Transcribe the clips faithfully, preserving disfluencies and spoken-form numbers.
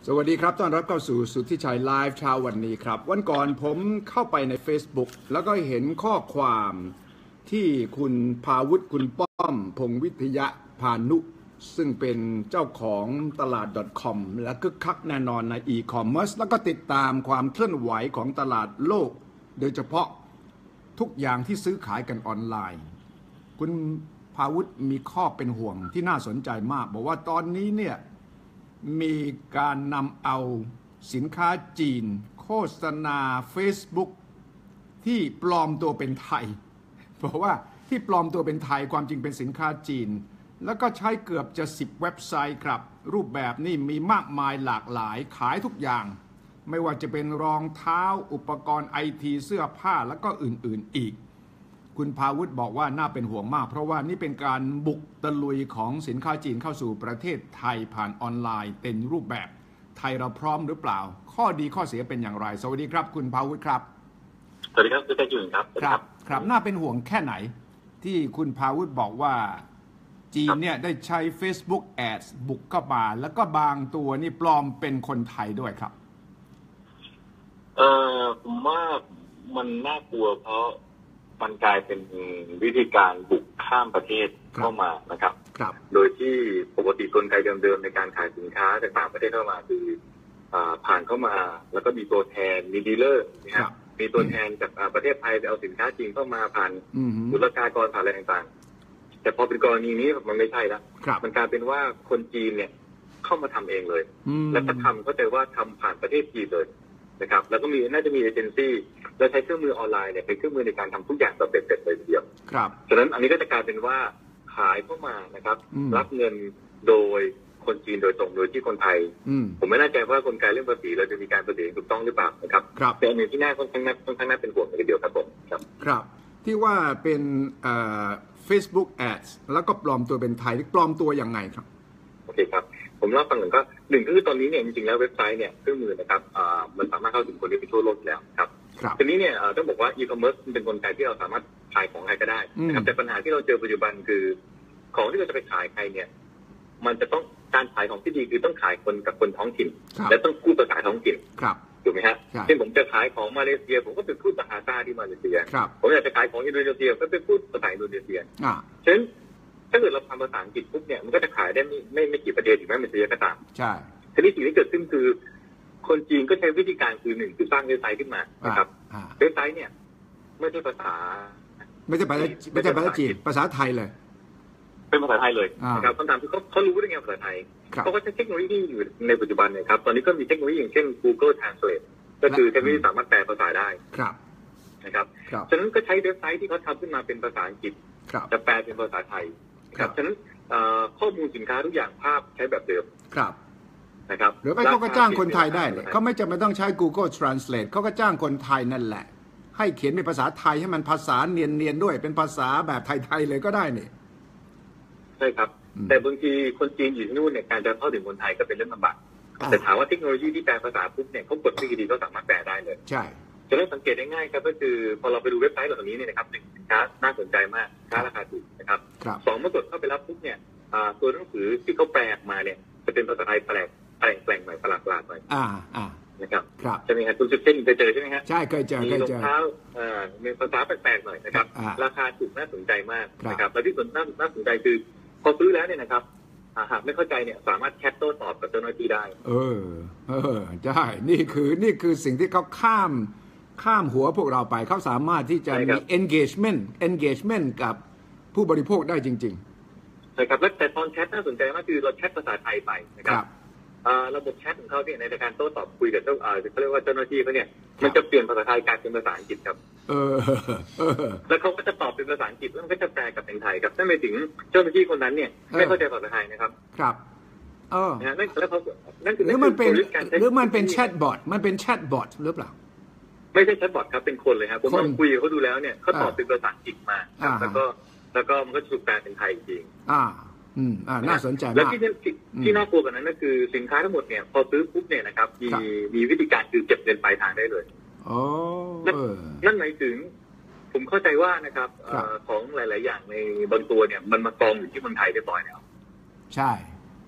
สวัสดีครับต้อนรับเข้าสู่สุทธิชัยไลฟ์เช้าวันนี้ครับวันก่อนผมเข้าไปใน Facebook แล้วก็เห็นข้อความที่คุณภาวุฒิคุณป้อมพงษ์วิทยาพานุซึ่งเป็นเจ้าของตลาด .com และคึกคักแน่นอนใน e-commerce แล้วก็ติดตามความเคลื่อนไหวของตลาดโลกโดยเฉพาะทุกอย่างที่ซื้อขายกันออนไลน์คุณภาวุฒิมีข้อเป็นห่วงที่น่าสนใจมากบอกว่าตอนนี้เนี่ยมีการนำเอาสินค้าจีนโฆษณา Facebook ที่ปลอมตัวเป็นไทยเพราะว่าที่ปลอมตัวเป็นไทยความจริงเป็นสินค้าจีนแล้วก็ใช้เกือบจะสิบเว็บไซต์ครับรูปแบบนี้มีมากมายหลากหลายขายทุกอย่างไม่ว่าจะเป็นรองเท้าอุปกรณ์ไอทีเสื้อผ้าแล้วก็อื่นๆอีกคุณภาวุฒิบอกว่าน่าเป็นห่วงมากเพราะว่านี่เป็นการบุกตะลุยของสินค้าจีนเข้าสู่ประเทศไทยผ่านออนไลน์เต็มรูปแบบไทยเราพร้อมหรือเปล่าข้อดีข้อเสียเป็นอย่างไรสวัสดีครับคุณภาวุฒิครับสวัสดีครับคุณใจจุนครับครับครับน่าเป็นห่วงแค่ไหนที่คุณภาวุฒิบอกว่าจีนเนี่ยได้ใช้ Facebook Ads บุกเข้ามาแล้วก็บางตัวนี่ปลอมเป็นคนไทยด้วยครับเออผมว่ามันน่ากลัวเพราะมันกลายเป็นวิธีการบุกข้ามประเทศเข้ามานะครับครับโดยที่ปกติกลไกเดิมๆในการขายสินค้าจากต่างประเทศเข้ามาคือผ่านเข้ามาแล้วก็มีตัวแทนมีดีลเลอร์นะครับมีตัวแทนจากประเทศไทยไปเอาสินค้าจีนเข้ามาผ่านศุลกากรผ่านอะไรต่างๆแต่พอเป็นกรณีนี้มันไม่ใช่แล้วมันกลายเป็นว่าคนจีนเนี่ยเข้ามาทำเองเลยแล้วก็ทำเข้าใจว่าทำผ่านประเทศจีนเลยนะครับแล้วก็มีน่าจะมีเอเจนซี่และใช้เครื่องมือออนไลน์เนี่ยเป็นเครื่องมือในการทำทุกอย่างแบบเป็นเสร็จเลยทีเดียวครับฉะนั้นอันนี้ก็จะกลายเป็นว่าขายเข้ามานะครับรับเงินโดยคนจีนโดยตรงโดยที่คนไทยผมไม่แน่ใจว่ากลไกเรื่องภาษีเราจะมีการภาษีถูกต้องหรือเปล่านะครับแต่อันนี้ที่น่าค่อนข้างน่าค่อนข้างน่าเป็นห่วงเลยทีเดียวครับผมครับครับที่ว่าเป็นเอ่อ Facebook Ads แล้วก็ปลอมตัวเป็นไทยปลอมตัวยังไงครับโอเคครับผมเล่าฟังหนึ่งก็หนึ่งก็คือตอนนี้เนี่ยจริงๆแล้วเว็บไซต์เนี่ยเครื่องมือนะครับมันสามารถเข้าถึงคนได้ไปทั่วโลกแล้วครับทีนี้เนี่ยต้องบอกว่าอีคอมเมิร์ซเป็นกลไกที่เราสามารถขายของใครก็ได้นะครับแต่ปัญหาที่เราเจอปัจจุบันคือของที่เราจะไปขายใครเนี่ยมันจะต้องการขายของที่ดีคือต้องขายคนกับคนท้องถิ่นและต้องพูดภาษาท้องถิ่นถูกไหมฮะเช่นผมจะขายของมาเลเซียผมก็ไปพูดภาษาซาที่มาเลเซียผมอยากจะขายของอินโดนีเซียก็ไปพูดภาษาอินโดนีเซียฉะนั้นถ้าเกิดเราทำภาษาอังกฤษปุ๊บเนี่ยมันก็จะขายได้ไม่ไม่ไม่กี่ประเทศถึงแม้มันจะเยอะก็ตามใช่ทีนี้สิ่งที่เกิดขึ้นคือคนจีนก็ใช้วิธีการคือหนึ่งคือสร้างเว็บไซต์ขึ้นมานะครับเว็บไซต์เนี่ยไม่ใช่ภาษาไม่ใช่ภาษาไม่ใช่ภาษาจีนภาษาไทยเลยเป็นภาษาไทยเลยนะครับคำถามคือเขาเขารู้ได้ไงภาษาไทยเขาก็ใช้เทคโนโลยีที่อยู่ในปัจจุบันเนี่ยครับตอนนี้ก็มีเทคโนโลยีอย่างเช่น Google Translate ก็คือเทคโนโลยีสามารถแปลภาษาได้นะครับฉะนั้นก็ใช้เว็บไซต์ที่เขาทำขึ้นมาเป็นภาษาอังกฤษจะแปลเป็นภาษาไทยครับฉะนั้นข้อมูลสินค้าทุกอย่างภาพใช้แบบเดิมครับนะครับหรือไม่เขาก็จ้างคนไทยได้เลยเขาไม่จำเป็นต้องใช้ Google Translate เขาก็จ้างคนไทยนั่นแหละให้เขียนเป็นภาษาไทยให้มันภาษาเนียนๆด้วยเป็นภาษาแบบไทยๆเลยก็ได้นี่ใช่ครับแต่บางทีคนจีนอยู่ที่นู่นเนี่ยการจะเข้าถึงคนไทยก็เป็นเรื่องลำบากแต่ถามว่าเทคโนโลยีที่แปลภาษาปุ๊บเนี่ยเขากดคลิกดีก็สามารถแปลได้เลยใช่จะได้สังเกตได้ง่ายครับก็คือพอเราไปดูเว็บไซต์เหล่านี้เนี่ยนะครับหนึ่งสินค้าน่าสนใจมากค่าราคาถูกนะครับสองเมื่อกดเข้าไปรับปุ๊บเนี่ยตัวหนังสือที่เขาแปลออกมาเนี่ยจะเป็นภาษาไทยแปลกแปลงแปลงใหม่ประหลาดประหลาดหน่อยอ่าอ่านะครับใช่ไหมครับคุณสุดเช่นเคยเจอใช่ไหมครับใช่เคยเจอมีรองเท้าอ่ามีภาษาแปลกๆหน่อยนะครับราคาถูกน่าสนใจมากนะครับและที่สนน่าน่าสนใจคือพอซื้อแล้วเนี่ยนะครับหากไม่เข้าใจเนี่ยสามารถแชทโต้ตอบกับเจ้าหน้าที่ได้เออเออใช่นี่คือนี่คือสิ่งที่เขาข้ามข้ามหัวพวกเราไปเขาสามารถที่จะมี engagement engagement กับผู้บริโภคได้จริงๆใช่ครับและแต่ตอนแชทน่าสนใจมากคือเราแชทภาษาไทยไปนะครับระบบแชทของเขาเนี่ยในการโต้ตอบคุยกับเจ้าเขาเรียกว่าเจ้าหน้าที่เขาเนี่ยมันจะเปลี่ยนภาษาไทยกลายเป็นภาษาอังกฤษครับเออแล้วเขาก็จะตอบเป็นภาษาอังกฤษแล้วมันก็จะแปลกลับเป็นไทยครับนั่นหมายถึงเจ้าหน้าที่คนนั้นเนี่ยไม่เข้าใจภาษาไทยนะครับครับเออนั่นแล้วเขานั่นคือหรือมันเป็นหรือมันเป็นแชทบอทมันเป็นแชทบอทหรือเปล่าไม่ใช่แชทบอทครับเป็นคนเลยครับผมลองคุยกับเขาดูแล้วเนี่ยเขาตอบเป็นภาษาอังกฤษมาแล้วก็แล้วก็มันก็ถูกแปลเป็นไทยจริงอ่าอืมอ่าน่าสนใจมากแล้วที่ที่น่ากลัวกว่านั้นก็คือสินค้าทั้งหมดเนี่ยพอซื้อปุ๊บเนี่ยนะครับมีมีวิธีการคือเก็บเงินปลายทางได้เลยอ๋อนั่นหมายถึงผมเข้าใจว่านะครับของหลายๆอย่างในบางตัวเนี่ยมันมากองอยู่ที่เมืองไทยเรียบร้อยแล้วใช่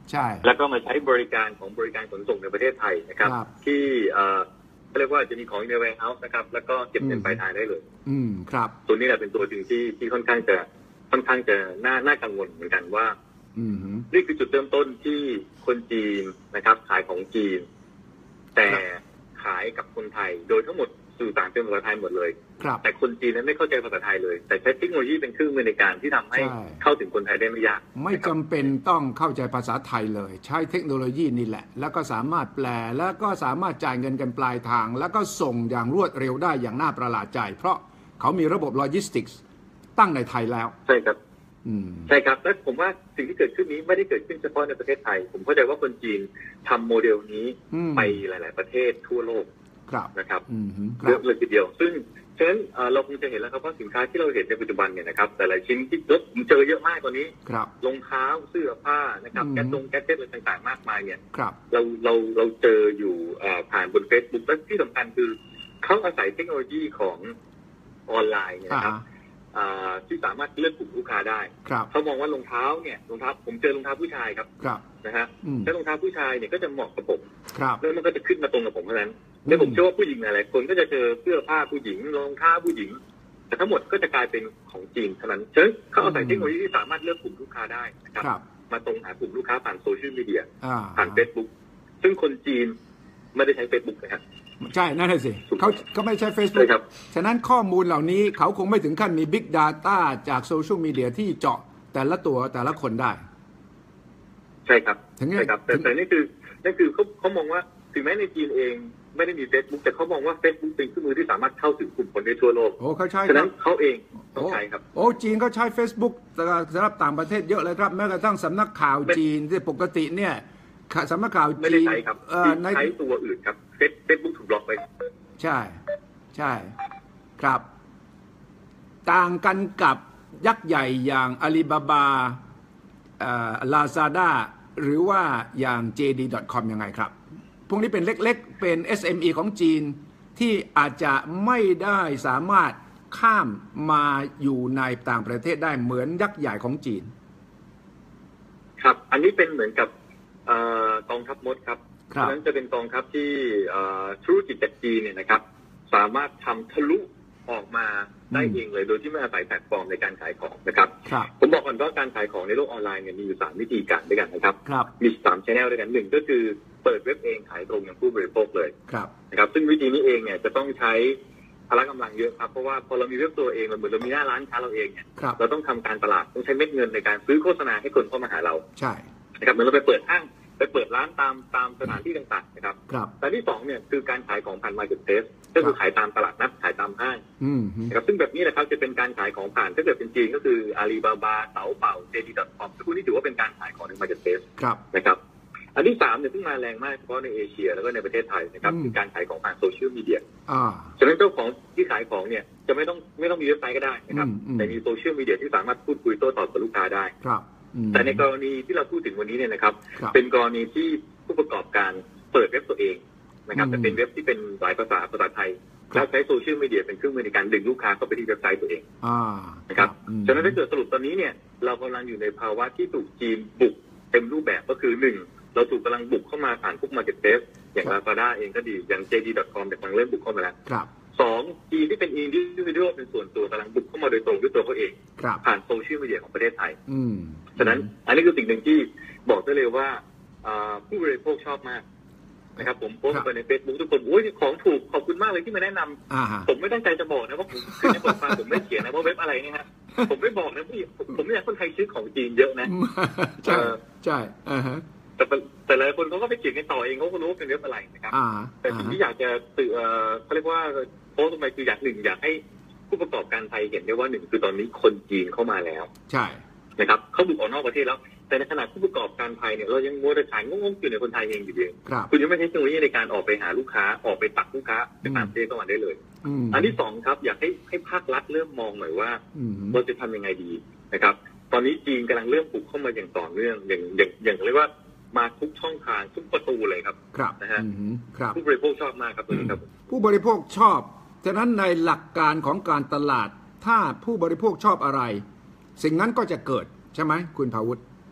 ใช่แล้วก็มาใช้บริการของบริการขนส่งในประเทศไทยนะครับที่เอ่อเรียกว่าจะมีของใน warehouse นะครับแล้วก็เก็บเงินปลายทางได้เลยอืมครับตัวนี้แหละเป็นตัวจริงที่ที่ค่อนข้างจะค่อนข้างจะน่าน่ากังวลเหมือนกันว่านี่คือจุดเริ่มต้นที่คนจีนนะครับขายของจีนแต่ขายกับคนไทยโดยทั้งหมดสื่อสารเป็นภาษาไทยหมดเลยแต่คนจีนนั้นไม่เข้าใจภาษาไทยเลยแต่ใช้เทคโนโลยีเป็นเครื่องมือในการที่ทำให้เข้าถึงคนไทยได้ไม่ยากไม่จำเป็นต้องเข้าใจภาษาไทยเลยใช้เทคโนโลยีนี่แหละแล้วก็สามารถแปลแล้วก็สามารถจ่ายเงินกันปลายทางแล้วก็ส่งอย่างรวดเร็วได้อย่างน่าประหลาดใจเพราะเขามีระบบโลจิสติกส์ตั้งในไทยแล้วใช่ครับใช่ครับและผมว่าสิ่งที่เกิดขึ้นนี้ไม่ได้เกิดขึ้นเฉพาะในประเทศไทยผมเข้าใจว่าคนจีนทำโมเดลนี้ไปหลายๆประเทศทั่วโลกนะครับเยอะเลยทีเดียวซึ่งฉะนั้นเราคงจะเห็นแล้วครับว่าสินค้าที่เราเห็นในปัจจุบันเนี่ยนะครับแต่ละชิ้นที่รถผมเจอเยอะมากตอนนี้รองเท้าเสื้อผ้านะครับแก๊สตรงแก๊สเจ็ตอะไรต่างๆมากมายเนี่ยเราเราเราเจออยู่ผ่านบน Facebook และที่สำคัญคือเขาอาศัยเทคโนโลยีของออนไลน์เนี่ยนะครับที่สามารถเลือกกลุ่มลูกค้าได้เขามองว่ารองเท้าเนี่ยรองเท้าผมเจอรองเท้าผู้ชายครับนะฮะแล้วรองเท้าผู้ชายเนี่ยก็จะเหมาะกับผมแล้วมันก็จะขึ้นมาตรงกับผมเท่านั้นแล้วผมเชื่อว่าผู้หญิงหลายคนก็จะเจอเสื้อผ้าผู้หญิงรองเท้าผู้หญิงแต่ทั้งหมดก็จะกลายเป็นของจีนเท่านั้นฉะนั้นเขาเอาใส่เทคโนโลยีที่สามารถเลือกกลุ่มลูกค้าได้นะครับมาตรงหากลุ่มลูกค้าผ่านโซเชียลมีเดียผ่านเฟซบุ๊กซึ่งคนจีนไม่ได้ใช้เฟซบุ๊กนะครับใช่นั่นแหละสิเขาเขาไม่ใช้ Facebook ฉะนั้นข้อมูลเหล่านี้เขาคงไม่ถึงขั้นมี Big Data จากโซเชียลมีเดียที่เจาะแต่ละตัวแต่ละคนได้ใช่ครับใช่ครับแต่แต่นี่คือนั่นคือเขาเขามองว่าถึงแม้ในจีนเองไม่ได้มี Facebook แต่เขามองว่า Facebook เป็นเครื่องมือที่สามารถเข้าถึงกลุ่มคนได้ทั่วโลกโอ้เขาใช่ฉะนั้นเขาเองต้องใช้ครับโอ้จีนเขาใช้ Facebook สำหรับต่างประเทศเยอะเลยครับแม้กระทั่งสำนักข่าวจีนที่ปกติเนี่ยสำนักข่าวจีนไม่ได้ใช้ครับใช้ตัวอื่นครับเฟซบุ๊กถูกบล็อกไปใช่ใช่ครับต่างกันกับยักษ์ใหญ่อย่างอาลีบาบาลาซาด้าหรือว่าอย่าง เจ ดี ดอท คอม ยังไงครับพวกนี้เป็นเล็กๆเป็น เอส เอ็ม อี ของจีนที่อาจจะไม่ได้สามารถข้ามมาอยู่ในต่างประเทศได้เหมือนยักษ์ใหญ่ของจีนครับอันนี้เป็นเหมือนกับกองทัพมดครับเพราะนั้นจะเป็นกองทัพที่ธุรกิจจากจีนเนี่ยนะครับสามารถทำทะลุออกมาได้เองเลยโดยที่ไม่อาศัยแพลตฟอร์มในการขายของนะครับผมบอกก่อนว่าการขายของในโลกออนไลน์เนี่ยมีอยู่สามวิธีการด้วยกันนะครับมีสามช่องด้วยกันหนึ่งก็คือเปิดเว็บเองขายตรงอย่างผู้บริโภคเลยนะครับซึ่งวิธีนี้เองเนี่ยจะต้องใช้พละกำลังเยอะครับเพราะว่าพอเรามีเว็บตัวเองเราเหมือนเรามีหน้าร้านค้าเราเองเนี่ยเราต้องทำการตลาดต้องใช้เม็ดเงินในการซื้อโฆษณาให้คนเข้ามาหาเราใช่นะครับเหมือนเราไปเปิดห้างไปเปิดร้านตามตามสถานที่ต่างๆนะครับแต่ที่สองเนี่ยคือการขายของผ่าน Marketplace ก็คือขายตามตลาดนัดขายตามห้างนะครับซึ่งแบบนี้นะครับจะเป็นการขายของผ่านถ้าเกิดเป็นจีนก็คืออาลีบาบาเต๋าเป่า เจ ดี ดอท คอม พวกนี้ถือว่าเป็นการขายของใน Marketplace นะครับอันที่สามเนี่ยซึ่งมาแรงมากเฉพาะในเอเชียแล้วก็ในประเทศไทยนะครับคือการขายของผ่านโซเชียลมีเดียฉะนั้นเจ้าของที่ขายของเนี่ยจะไม่ต้องไม่ต้องมีเว็บไซต์ก็ได้นะครับแต่มีโซเชียลมีเดียที่สามารถพูดคุยโต้ตอบกับลูกค้าได้แต่ในกรณีที่เราพูดถึงวันนี้เนี่ยนะครับเป็นกรณีที่ผู้ประกอบการเปิดเว็บตัวเองนะครับแต่เป็นเว็บที่เป็นหลายภาษาภาษาไทยแล้วใช้โซเชียลมีเดียเป็นเครื่องมือในการดึงลูกค้าเข้าไปที่เว็บไซต์ตัวเองนะครับฉะนั้นถ้าเกิดสรุปตอนนี้เนี่ยเรากำลังอยู่ในภาวะที่ถูกจีนบุกเต็มรูปแบบก็คือหนึ่งเราถูกกำลังบุกเข้ามาผ่านพวก Marketplace อย่าง Lazada เองก็ดีอย่าง เจ ดี ดอท คอม แต่กำลังเริ่มบุกเข้ามาแล้วสองจีนที่เป็น individual เป็นส่วนตัวกำลังบุกเข้ามาโดยตรงด้วยตัวเขาเองผ่านโซเชียลมีเดียของประเทศไทยฉะนั้นอันนี้คือสิ่งหนึ่งที่บอกได้เลยว่าผู้บริโภคชอบมากนะครับผมโพสต์ไปใน Facebook ทุกคนโอ้ยของถูกขอบคุณมากเลยที่มาแนะนำผมไม่ตั้งใจจะบอกนะว่าผมคือในบทความผมไม่เขียนนะว่าเว็บอะไรนี่ฮะผมไม่บอกนะพี่ผมไม่อยากคนไทยซื้อของจีนเยอะนะใช่ใช่แต่แต่หลายคนเขาก็ไปเขียนกันต่อเองเขาก็รู้ว่าเป็นเว็บอะไรนะครับแต่สิ่งที่อยากจะตื่นเขาเรียกว่าโพสต์ลงไปคืออยากหนึ่งอยากให้ผู้ประกอบการไทยเห็นได้ว่าหนึ่งคือตอนนี้คนจีนเข้ามาแล้วใช่นะครับเขาบุกออกนอกประเทศแล้วแต่ในขณะผู้ประกอบการไทยเนี่ยเรายังมัวแต่ขายงงๆอยู่ในคนไทยเองอยู่ดีคุณยังไม่ใช้เทคโนโลยีในการออกไปหาลูกค้าออกไปตักลูกค้าไปต่างประเทศเข้ามาได้เลยอันที่สองครับอยากให้ให้ภาครัฐเริ่มมองหน่อยว่าเราจะทำยังไงดีนะครับตอนนี้จีนกำลังเริ่มบุกเข้ามาอย่างต่อเนื่องอย่างอย่างอย่างเรียกว่ามาทุกช่องทางทุกประตูเลยครับนะฮะผู้บริโภคชอบมากครับตัวนี้ครับผู้บริโภคชอบฉะนั้นในหลักการของการตลาดถ้าผู้บริโภคชอบอะไรสิ่งนั้นก็จะเกิดใช่ไหมคุณภาวุฒิ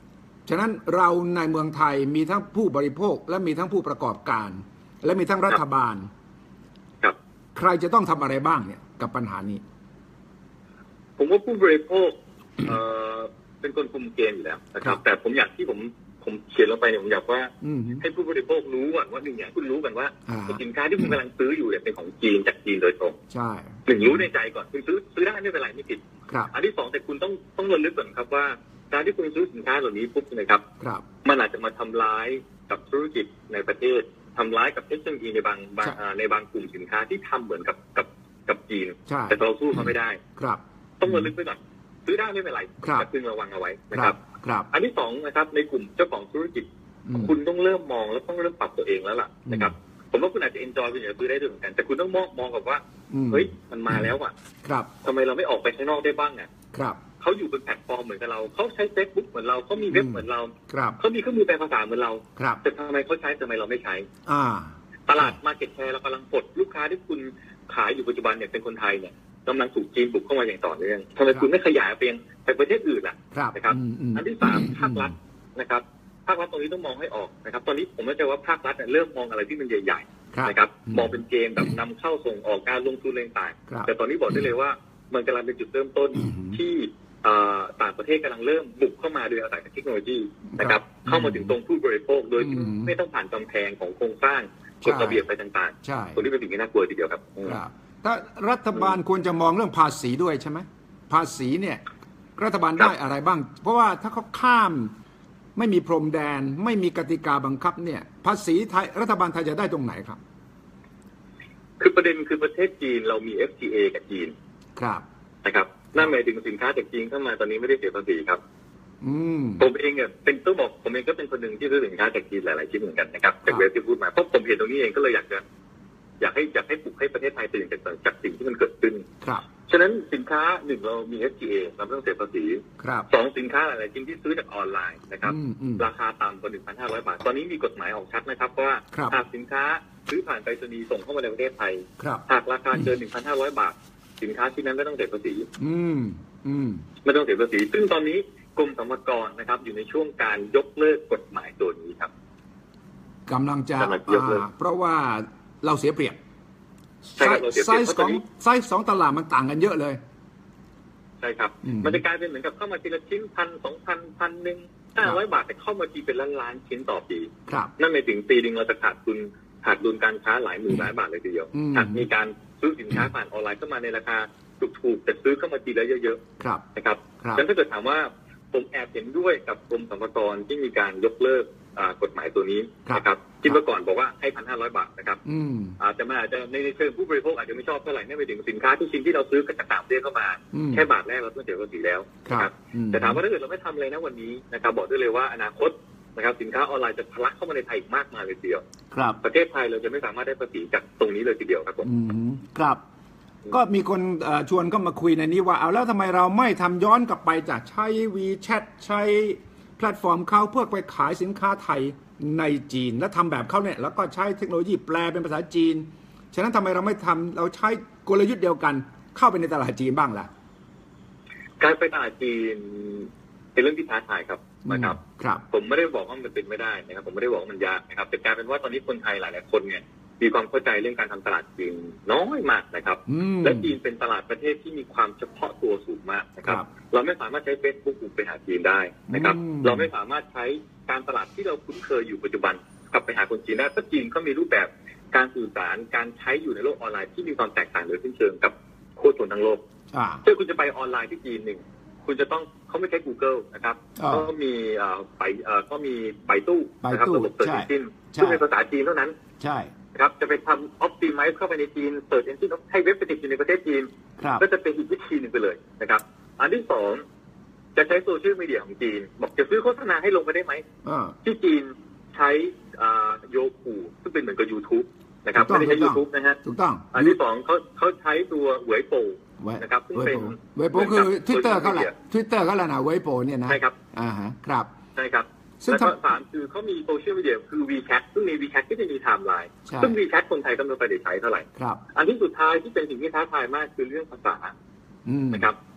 ฉะนั้นเราในเมืองไทยมีทั้งผู้บริโภคและมีทั้งผู้ประกอบการและมีทั้งรัฐบาลครับใครจะต้องทำอะไรบ้างเนี่ยกับปัญหานี้ผมว่าผู้บริโภคเอ่อเป็นคนคุมเกมอยู่แล้วนะครับแต่ผมอยากที่ผมผมเขียนลงไปเนี่ยผมอยากว่าให้ผู้บริโภครู้ก่อนว่าหนึ่งอย่างคุณรู้ก่อนว่าสินค้าที่คุณกำลังซื้ออยู่เนี่ยเป็นของจีนจากจีนโดยตรงใช่หนึ่งรู้ในใจก่อนคุณซื้อซื้อได้ไม่เป็นไรไม่ผิดอันที่สองแต่คุณต้องต้องระลึกก่อนครับว่าการที่คุณซื้อสินค้าเหล่านี้ปุ๊บนะครับมันอาจจะมาทำร้ายกับธุรกิจในประเทศทำร้ายกับเอส เอ็ม อี ในบางในบางกลุ่มสินค้าที่ทำเหมือนกับกับกับจีนแต่เราสู้เขาไม่ได้ต้องระลึกไว้ก่อนซื้อได้ไม่เป็นไรแต่คุณระวังเอาไว้นะครับอันที่สองนะครับในกลุ่มเจ้าของธุรกิจคุณต้องเริ่มมองแล้วต้องเริ่มปรับตัวเองแล้วล่ะนะครับผมว่าคุณอาจจะเอนจอยคุณอยากซื้อได้ด้วยเหมือนกันแต่คุณต้องมองมองกับว่าเฮ้ยมันมาแล้วอ่ะทำไมเราไม่ออกไปข้างนอกได้บ้างอ่ะเขาอยู่บนแพลตฟอร์มเหมือนกับเราเขาใช้ Facebook เหมือนเราเขามีเว็บเหมือนเราเขามีเครื่องมือแปลภาษาเหมือนเราแต่ทำไมเขาใช้ทำไมเราไม่ใช้ตลาดมาร์เก็ตแชร์เรากำลังปลดลูกค้าที่คุณขายอยู่ปัจจุบันเนี่ยเป็นคนไทยเนี่ยกำลังถูกจีนบุกเข้ามาอย่างต่อเนื่องทำไมคุณไม่ขยายไปยังไปประเทศอื่นล่ะนะครับอันที่สามภาครัฐนะครับภาครัฐตรงนี้ต้องมองให้ออกนะครับตอนนี้ผมไม่ใช่ว่าภาครัฐเริ่มมองอะไรที่มันใหญ่ๆนะครับมองเป็นเกมแบบนำเข้าส่งออกการลงทุนต่างๆแต่ตอนนี้บอกได้เลยว่ามันกำลังเป็นจุดเริ่มต้นที่ต่างประเทศกำลังเริ่มบุกเข้ามาโดยอาศัยเทคโนโลยีนะครับเข้ามาถึงตรงผู้บริโภคโดยที่ไม่ต้องผ่านกำแพงของโครงสร้างกฎระเบียบไปต่างๆตรงนี้เป็นสิ่งที่น่ากลัวทีเดียวครับถ้ารัฐบาลควรจะมองเรื่องภาษีด้วยใช่ไหมภาษีเนี่ยรัฐบาลได้อะไรบ้างเพราะว่าถ้าเขาข้ามไม่มีพรมแดนไม่มีกติกาบังคับเนี่ยภาษีไทยรัฐบาลไทยจะได้ตรงไหนครับคือประเด็นคือประเทศจีนเรามี เอฟ ที เอ กับจีนครับนะครับนั่นหมายถึงสินค้าจากจีนเข้ามาตอนนี้ไม่ได้เสียภาษีครับผมเองเนี่ยเป็นต้องบอกผมเองก็เป็นคนหนึ่งที่ซื้อสินค้าจากจีนหลายๆชิ้นเหมือนกันนะครับจากเว็บที่พูดมาเพราะผมเห็นตรงนี้เองก็เลยอยากจะอยากให้อยากให้ปลุกให้ประเทศไทยตื่นจากจากสิ่งที่มันเกิดขึ้นครับฉะนั้นสินค้าหนึ่งเรามี เอฟ ที เอ เราไม่ต้องเสียภาษีสองสินค้าหลายๆชิ้นที่ซื้อจากออนไลน์นะครับราคาต่ำกว่า หนึ่งพันห้าร้อย บาทตอนนี้มีกฎหมายออกชัดนะครับว่าหากสินค้าซื้อผ่านไปรษณีย์ส่งเข้ามาในประเทศไทยหากราคาเกิน หนึ่งพันห้าร้อย บาทสินค้าที่นั้นไม่ต้องเสียภาษีอืมอืมไม่ต้องเสียภาษีซึ่งตอนนี้กรมสรรพากรนะครับอยู่ในช่วงการยกเลิกกฎหมายตัวนี้ครับกำลังจะเพราะว่าเราเสียเปรียบไซส์ของไซส์สองตลาดมันต่างกันเยอะเลยใช่ครับมันจะกลายเป็นเหมือนกับเข้ามาทีละชิ้นพันสองพันพันหนึ่งห้าร้อยบาทแต่เข้ามาทีเป็นล้านล้านชิ้นต่อปีนั่นหมายถึงปีนึงเราจะขาดทุนขาดดุลการค้าหลายหมื่นหลายบาทเลยทีเดียวหากมีการซื้อสินค้าผ่านออนไลน์เข้ามาในราคาถูกๆแต่ซื้อเข้ามาทีละเยอะๆนะครับดังนั้นถ้าเกิดถามว่าผมแอบเห็นด้วยกับกรมสรรพากรที่มีการยกเลิกกฎหมายตัวนี้นะครับที่เมื่อก่อนบอกว่าให้พันห้าร้อยบาทนะครับอาจจะมาอาจจะในเชิงผู้บริโภคอาจจะไม่ชอบเท่าไหร่นั่นหมายถึงสินค้าที่ชิ้นที่เราซื้อจากต่างประเทศเข้ามาแค่บาทแรกเราต้องเสียภาษีแล้วนะครับแต่ถามว่าถ้าเกิดเราไม่ทำเลยนะวันนี้นะครับบอกได้เลยว่าอนาคตนะครับสินค้าออนไลน์จะทะลักเข้ามาในไทยอีกมากมายเลยทีเดียวประเทศไทยเราจะไม่สามารถได้ภาษีจากตรงนี้เลยทีเดียวครับผมครับก็มีคนชวนก็มาคุยในนี้ว่าเอาแล้วทำไมเราไม่ทำย้อนกลับไปจากใช้ WeChat ใช้แพลตฟอร์มเขาเพื่อไปขายสินค้าไทยในจีนแล้วทำแบบเขาเนี่ยแล้วก็ใช้เทคโนโลยีแปลเป็นภาษาจีนฉะนั้นทำไมเราไม่ทำเราใช้กลยุทธ์เดียวกันเข้าไปในตลาดจีนบ้างล่ะการไปตลาดจีนเป็นเรื่องที่ท้าทายครับนะครับครับผมไม่ได้บอกว่ามันเป็นไม่ได้นะครับผมไม่ได้บอกว่ามันยากนะครับแต่กลายเป็นว่าตอนนี้คนไทยหลายๆคนเนี่ยมีความเข้าใจเรื่องการทำตลาดจีนน้อยมากนะครับและจีนเป็นตลาดประเทศที่มีความเฉพาะตัวสูงมากนะครับเราไม่สามารถใช้ Facebook ไปหาจีนได้นะครับเราไม่สามารถใช้การตลาดที่เราคุ้นเคยอยู่ปัจจุบันกลับไปหาคนจีนได้เพราะจีนเขามีรูปแบบการสื่อสารการใช้อยู่ในโลกออนไลน์ที่มีความแตกต่างโดยสิ้นเชิงกับโคตรทั้งโลกถ้าคุณจะไปออนไลน์ที่จีนหนึ่งคุณจะต้องเขาไม่ใช้ Google นะครับก็มีไปก็มีไบตู้นะครับระบบเสิร์ชเอนจินซึ่งเป็นภาษาจีนเท่านั้นใช่ครับจะไปทำ optimize เข้าไปในจีนเสิร์ชเอนจินให้เว็บไปติดอยู่ในประเทศจีนก็จะเป็นอีกวิธีหนึ่งไปเลยนะครับอันที่สองจะใช้โซเชียลมีเดียของจีนบอกจะซื้อโฆษณาให้ลงไปได้ไหมที่จีนใช้โยคูซึ่งเป็นเหมือนกับ YouTube นะครับไม่ได้ใช้ YouTube นะฮะถูกต้องอันที่สองเขาเขาใช้ตัวเหวยโปนะครับซึ่งเป็นเหวยโปคือ Twitter เขาแหละ Twitter เขาแหละนะเหวยโปเนี่ยนะใช่ครับอ่าฮะครับใช่ครับแล้วก็สามคือเขามีโซเชียลมีเดียคือ WeChat ซึ่งใน WeChat ก็จะมีไทม์ไลน์ซึ่ง WeChat คนไทยก็ไม่ค่อยได้ใช้เท่าไหร่อันที่สุดท้ายที่เป็นสิ่งที่ท้าทายมากคือเรื่องภาษานะครับ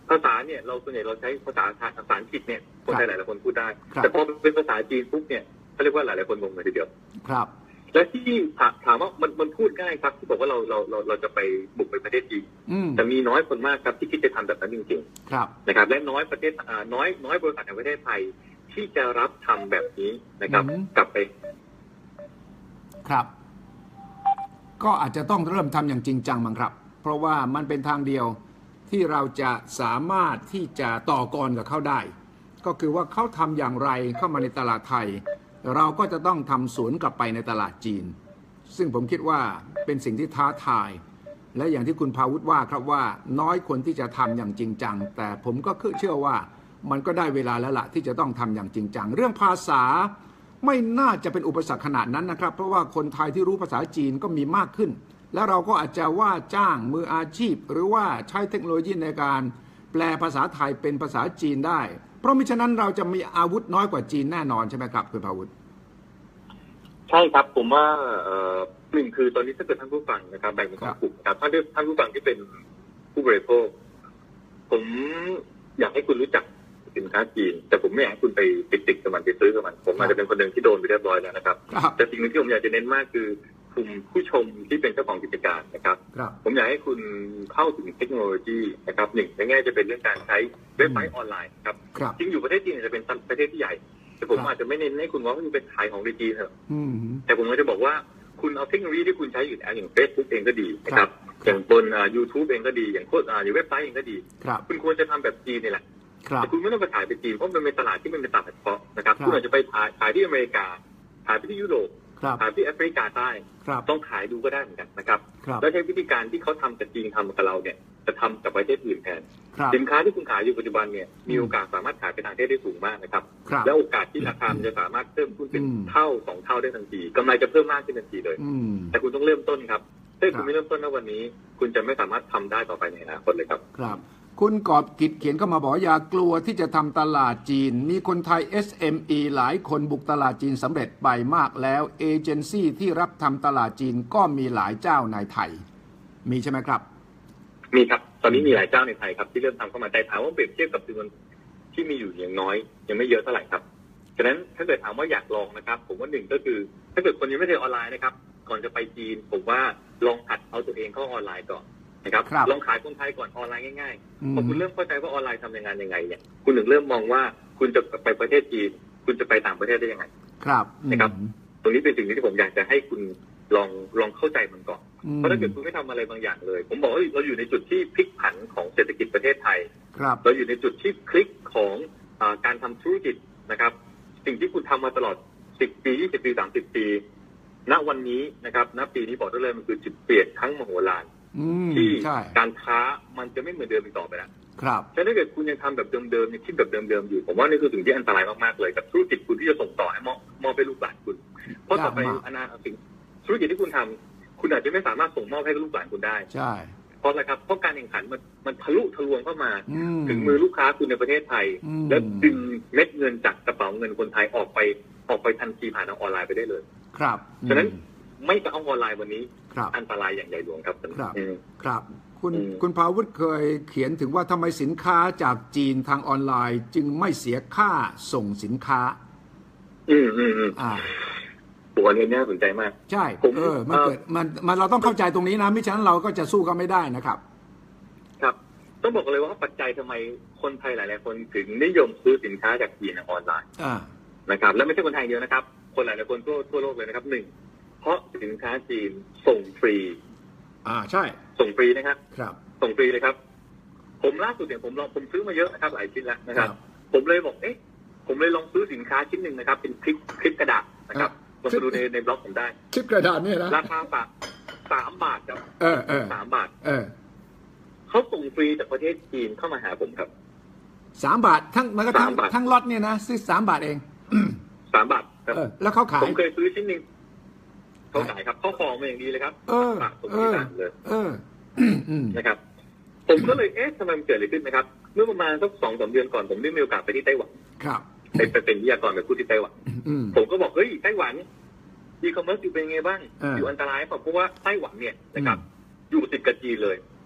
ภาษาเนี่ยเราส่วนใหญ่เราใช้ภาษาภาษาอังกฤษเนี่ยคนไทยหลายๆคนพูดได้แต่พอเป็นภาษาจีนปุ๊บเนี่ยเขาเรียกว่าหลายๆคนงงเลยทีเดียวครับและที่ถามว่ามันมันพูดง่ายครับที่บอกว่าเราเราเราเราจะไปบุกไปประเทศจีนแต่มีน้อยคนมากครับที่คิดจะทำแบบนั้นจริงๆนะครับและน้อยประเทศน้อยน้อยบริษัทในประเทศไทยที่จะรับทำแบบนี้นะครับกลับไปครับก็อาจจะต้องเริ่มทำอย่างจริงจังมั้งครับเพราะว่ามันเป็นทางเดียวที่เราจะสามารถที่จะต่อกรกับเขาได้ก็คือว่าเขาทำอย่างไรเข้ามาในตลาดไทยเราก็จะต้องทำสวนกลับไปในตลาดจีนซึ่งผมคิดว่าเป็นสิ่งที่ท้าทายและอย่างที่คุณภาวุฒิว่าครับว่าน้อยคนที่จะทำอย่างจริงจังแต่ผมก็เชื่อว่ามันก็ได้เวลาแล้วล่ะที่จะต้องทำอย่างจริงจังเรื่องภาษาไม่น่าจะเป็นอุปสรรคขนาดนั้นนะครับเพราะว่าคนไทยที่รู้ภาษาจีนก็มีมากขึ้นแล้วเราก็อาจจะว่าจ้างมืออาชีพหรือว่าใช้เทคโนโลยีในการแปลภาษาไทยเป็นภาษาจีนได้เพราะมิฉะนั้นเราจะมีอาวุธน้อยกว่าจีนแน่นอนใช่ไหมครับคุณภาวุฒิใช่ครับผมว่าหนึ่งคือตอนนี้ถ้าเกิดท่านผู้ฟังนะครับแบ่งเป็นสองกลุ่มครับถ้าท่านผู้ฟังที่เป็นผู้บริโภคผมอยากให้คุณรู้จักสินค้าจีนแต่ผมไม่อยากให้คุณไปติดติดกับมันไปซื้อกับมันผมอาจจะเป็นคนหนึ่งที่โดนไปเรียบร้อยแล้วนะครับแต่สิ่งหนึ่งที่ผมอยากจะเน้นมากคือกลุ่มผู้ชมที่เป็นเจ้าของกิจการนะครับผมอยากให้คุณเข้าถึงเทคโนโลยีนะครับหนึ่งในแง่จะเป็นเรื่องการใช้เว็บไซต์ออนไลน์ครับจริงอยู่ประเทศจีนจะเป็นประเทศที่ใหญ่แต่ผมอาจจะไม่เน้นให้คุณว่าคุณเป็นขายของในจีนเถอะแต่ผมจะบอกว่าคุณเอาเทคโนโลยีที่คุณใช้อยู่แล้วอย่าง Facebook เองก็ดีนะครับอย่างบน ยูทูบ เองก็ดีอย่างโฆษณาอย่างเว็บไซต์เองก็ดีคุณควรจะทำแบบจีนนี่แหละแต่คุณไม่ต้องไปขายไปจีนเพราะมันเป็นตลาดที่มันเป็นตลาดเฉพาะนะครับคุณอาจจะไปขายที่อเมริกาขายไปที่ยุโรปขายที่แอฟริกาใต้ต้องขายดูก็ได้เหมือนกันนะครับแล้วใช้วิธีการที่เขาทำกับจีนทำกับเราเนี่ยจะทำกับประเทศอื่นแทนสินค้าที่คุณขายอยู่ปัจจุบันเนี่ยมีโอกาสสามารถขายไปต่างประเทศได้สูงมากนะครับและโอกาสที่ราคามันจะสามารถเพิ่มขึ้นเป็นเท่าสองเท่าได้ทันทีกำไรจะเพิ่มมากขึ้นทันทีเลยแต่คุณต้องเริ่มต้นครับถ้าคุณไม่เริ่มต้นในวันนี้คุณจะไม่สามารถทำได้ต่อไปในอนาคตเลยครับครับคุณกอบกิจเขียนเข้ามาบอกอย่ากลัวที่จะทำตลาดจีนมีคนไทย เอส เอ็ม อี หลายคนบุกตลาดจีนสำเร็จไปมากแล้วเอเจนซี่ที่รับทำตลาดจีนก็มีหลายเจ้าในไทยมีใช่ไหมครับมีครับตอนนี้มีหลายเจ้าในไทยครับที่เริ่มทำเข้ามาแต่ถามว่าเปรียบเทียบกับจำนวนที่มีอยู่อย่างน้อยยังไม่เยอะเท่าไหร่ครับฉะนั้นถ้าเกิดถามว่าอยากลองนะครับผมว่าหนึ่งก็คือถ้าเกิดคนยังไม่เคยออนไลน์นะครับก่อนจะไปจีนผมว่าลองหัดเอาตัวเองเข้าออนไลน์ก่อนนะครับลองขายคนไทยก่อนออนไลน์ง่ายๆพอคุณเริ่มเข้าใจว่าออนไลน์ทำยังไงยังไงเนี่ยคุณถึงเริ่มมองว่าคุณจะไปประเทศจีนคุณจะไปต่างประเทศได้ยังไงครับนะครับตรงนี้เป็นสิ่งที่ผมอยากจะให้คุณลองลองเข้าใจมันก่อนเพราะถ้าเกิดคุณไม่ทำอะไรบางอย่างเลยผมบอกว่าเราอยู่ในจุดที่พลิกผันของเศรษฐกิจประเทศไทยเราอยู่ในจุดที่พลิกของการทำธุรกิจนะครับสิ่งที่คุณทำมาตลอดสิบปียี่สิบปีสามสิบปีณวันนี้นะครับณปีนี้บอกได้เลยมันคือจุดเปลี่ยนครั้งมโหฬารที่การค้ามันจะไม่เหมือนเดิมอีกต่อไปแล้วครับฉะนั้นถ้าเกิดคุณยังทำแบบเดิมๆยังคิดแบบเดิมๆอยู่ผมว่านี่คือสิ่งที่อันตรายมากๆเลยกับธุรกิจคุณที่จะส่งต่อให้มองมองไปลูกหลานคุณเพราะต่อไปอนาคตธุรกิจที่คุณทำคุณอาจจะไม่สามารถส่งมอบให้กับลูกหลานคุณได้ใช่เพราะอะไรครับเพราะการแข่งขันมันมันทะลุทะลวงเข้ามาถึงมือลูกค้าคุณในประเทศไทยและดึงเม็ดเงินจากกระเป๋าเงินคนไทยออกไปออกไปทันทีผ่านทางออนไลน์ไปได้เลยครับฉะนั้นไม่จะเอาออนไลน์วันนี้อันตรายอย่างใหญ่หลวงครับครับครับคุณคุณภาวุฒิเคยเขียนถึงว่าทำไมสินค้าจากจีนทางออนไลน์จึงไม่เสียค่าส่งสินค้าอืมอืมอืมอ่าตัวนี้น่าสนใจมากใช่เออมันเกิดมันมันเราต้องเข้าใจตรงนี้นะมิฉะนั้นเราก็จะสู้กันไม่ได้นะครับครับต้องบอกเลยว่าปัจจัยทำไมคนไทยหลายๆคนถึงนิยมซื้อสินค้าจากจีนออนไลน์อ่านะครับและไม่ใช่คนไทยเดียวนะครับคนหลายๆคนทั่วทั่วโลกเลยนะครับหนึ่งเพราะสินค้าจีนส่งฟรีอ่าใช่ส่งฟรีนะครับครับส่งฟรีเลยครับผมล่าสุดเนี่ยผมลองผมซื้อมาเยอะนะครับหลายชิ้นแล้วนะครับผมเลยบอกเอ๊ะผมเลยลองซื้อสินค้าชิ้นหนึ่งนะครับเป็นคลิปคลิปกระดาษนะครับลองไปดูในในบล็อกผมได้คลิปกระดาษนี่นะราคาฝากสามบาทครับเออเออสามบาทเออเขาส่งฟรีจากประเทศจีนเข้ามาหาผมครับสามบาททั้งมันก็ทั้งทั้งล็อตเนี่ยนะซื้อสามบาทเองสามบาทครับแล้วเขาขายผมเคยซื้อชิ้นหนึ่งเขาขายครับเขาของมาอย่างดีเลยครับเออเออเลยเออนะครับผมก็เลยเอ๊ะทำไมมันเกิดอะไรขึ้นนะครับเมื่อประมาณสักสองสามเดือนก่อนผมได้มีโอกาสไปที่ไต้หวันครับไปเป็นวิทยากรไปพูดที่ไต้หวันผมก็บอกเฮ้ยไต้หวันอีคอมเมิร์ซอยู่เป็นไงบ้างอยู่อันตรายเปล่าเพราะว่าไต้หวันเนี่ยนะครับอยู่ติดกับจีนเลย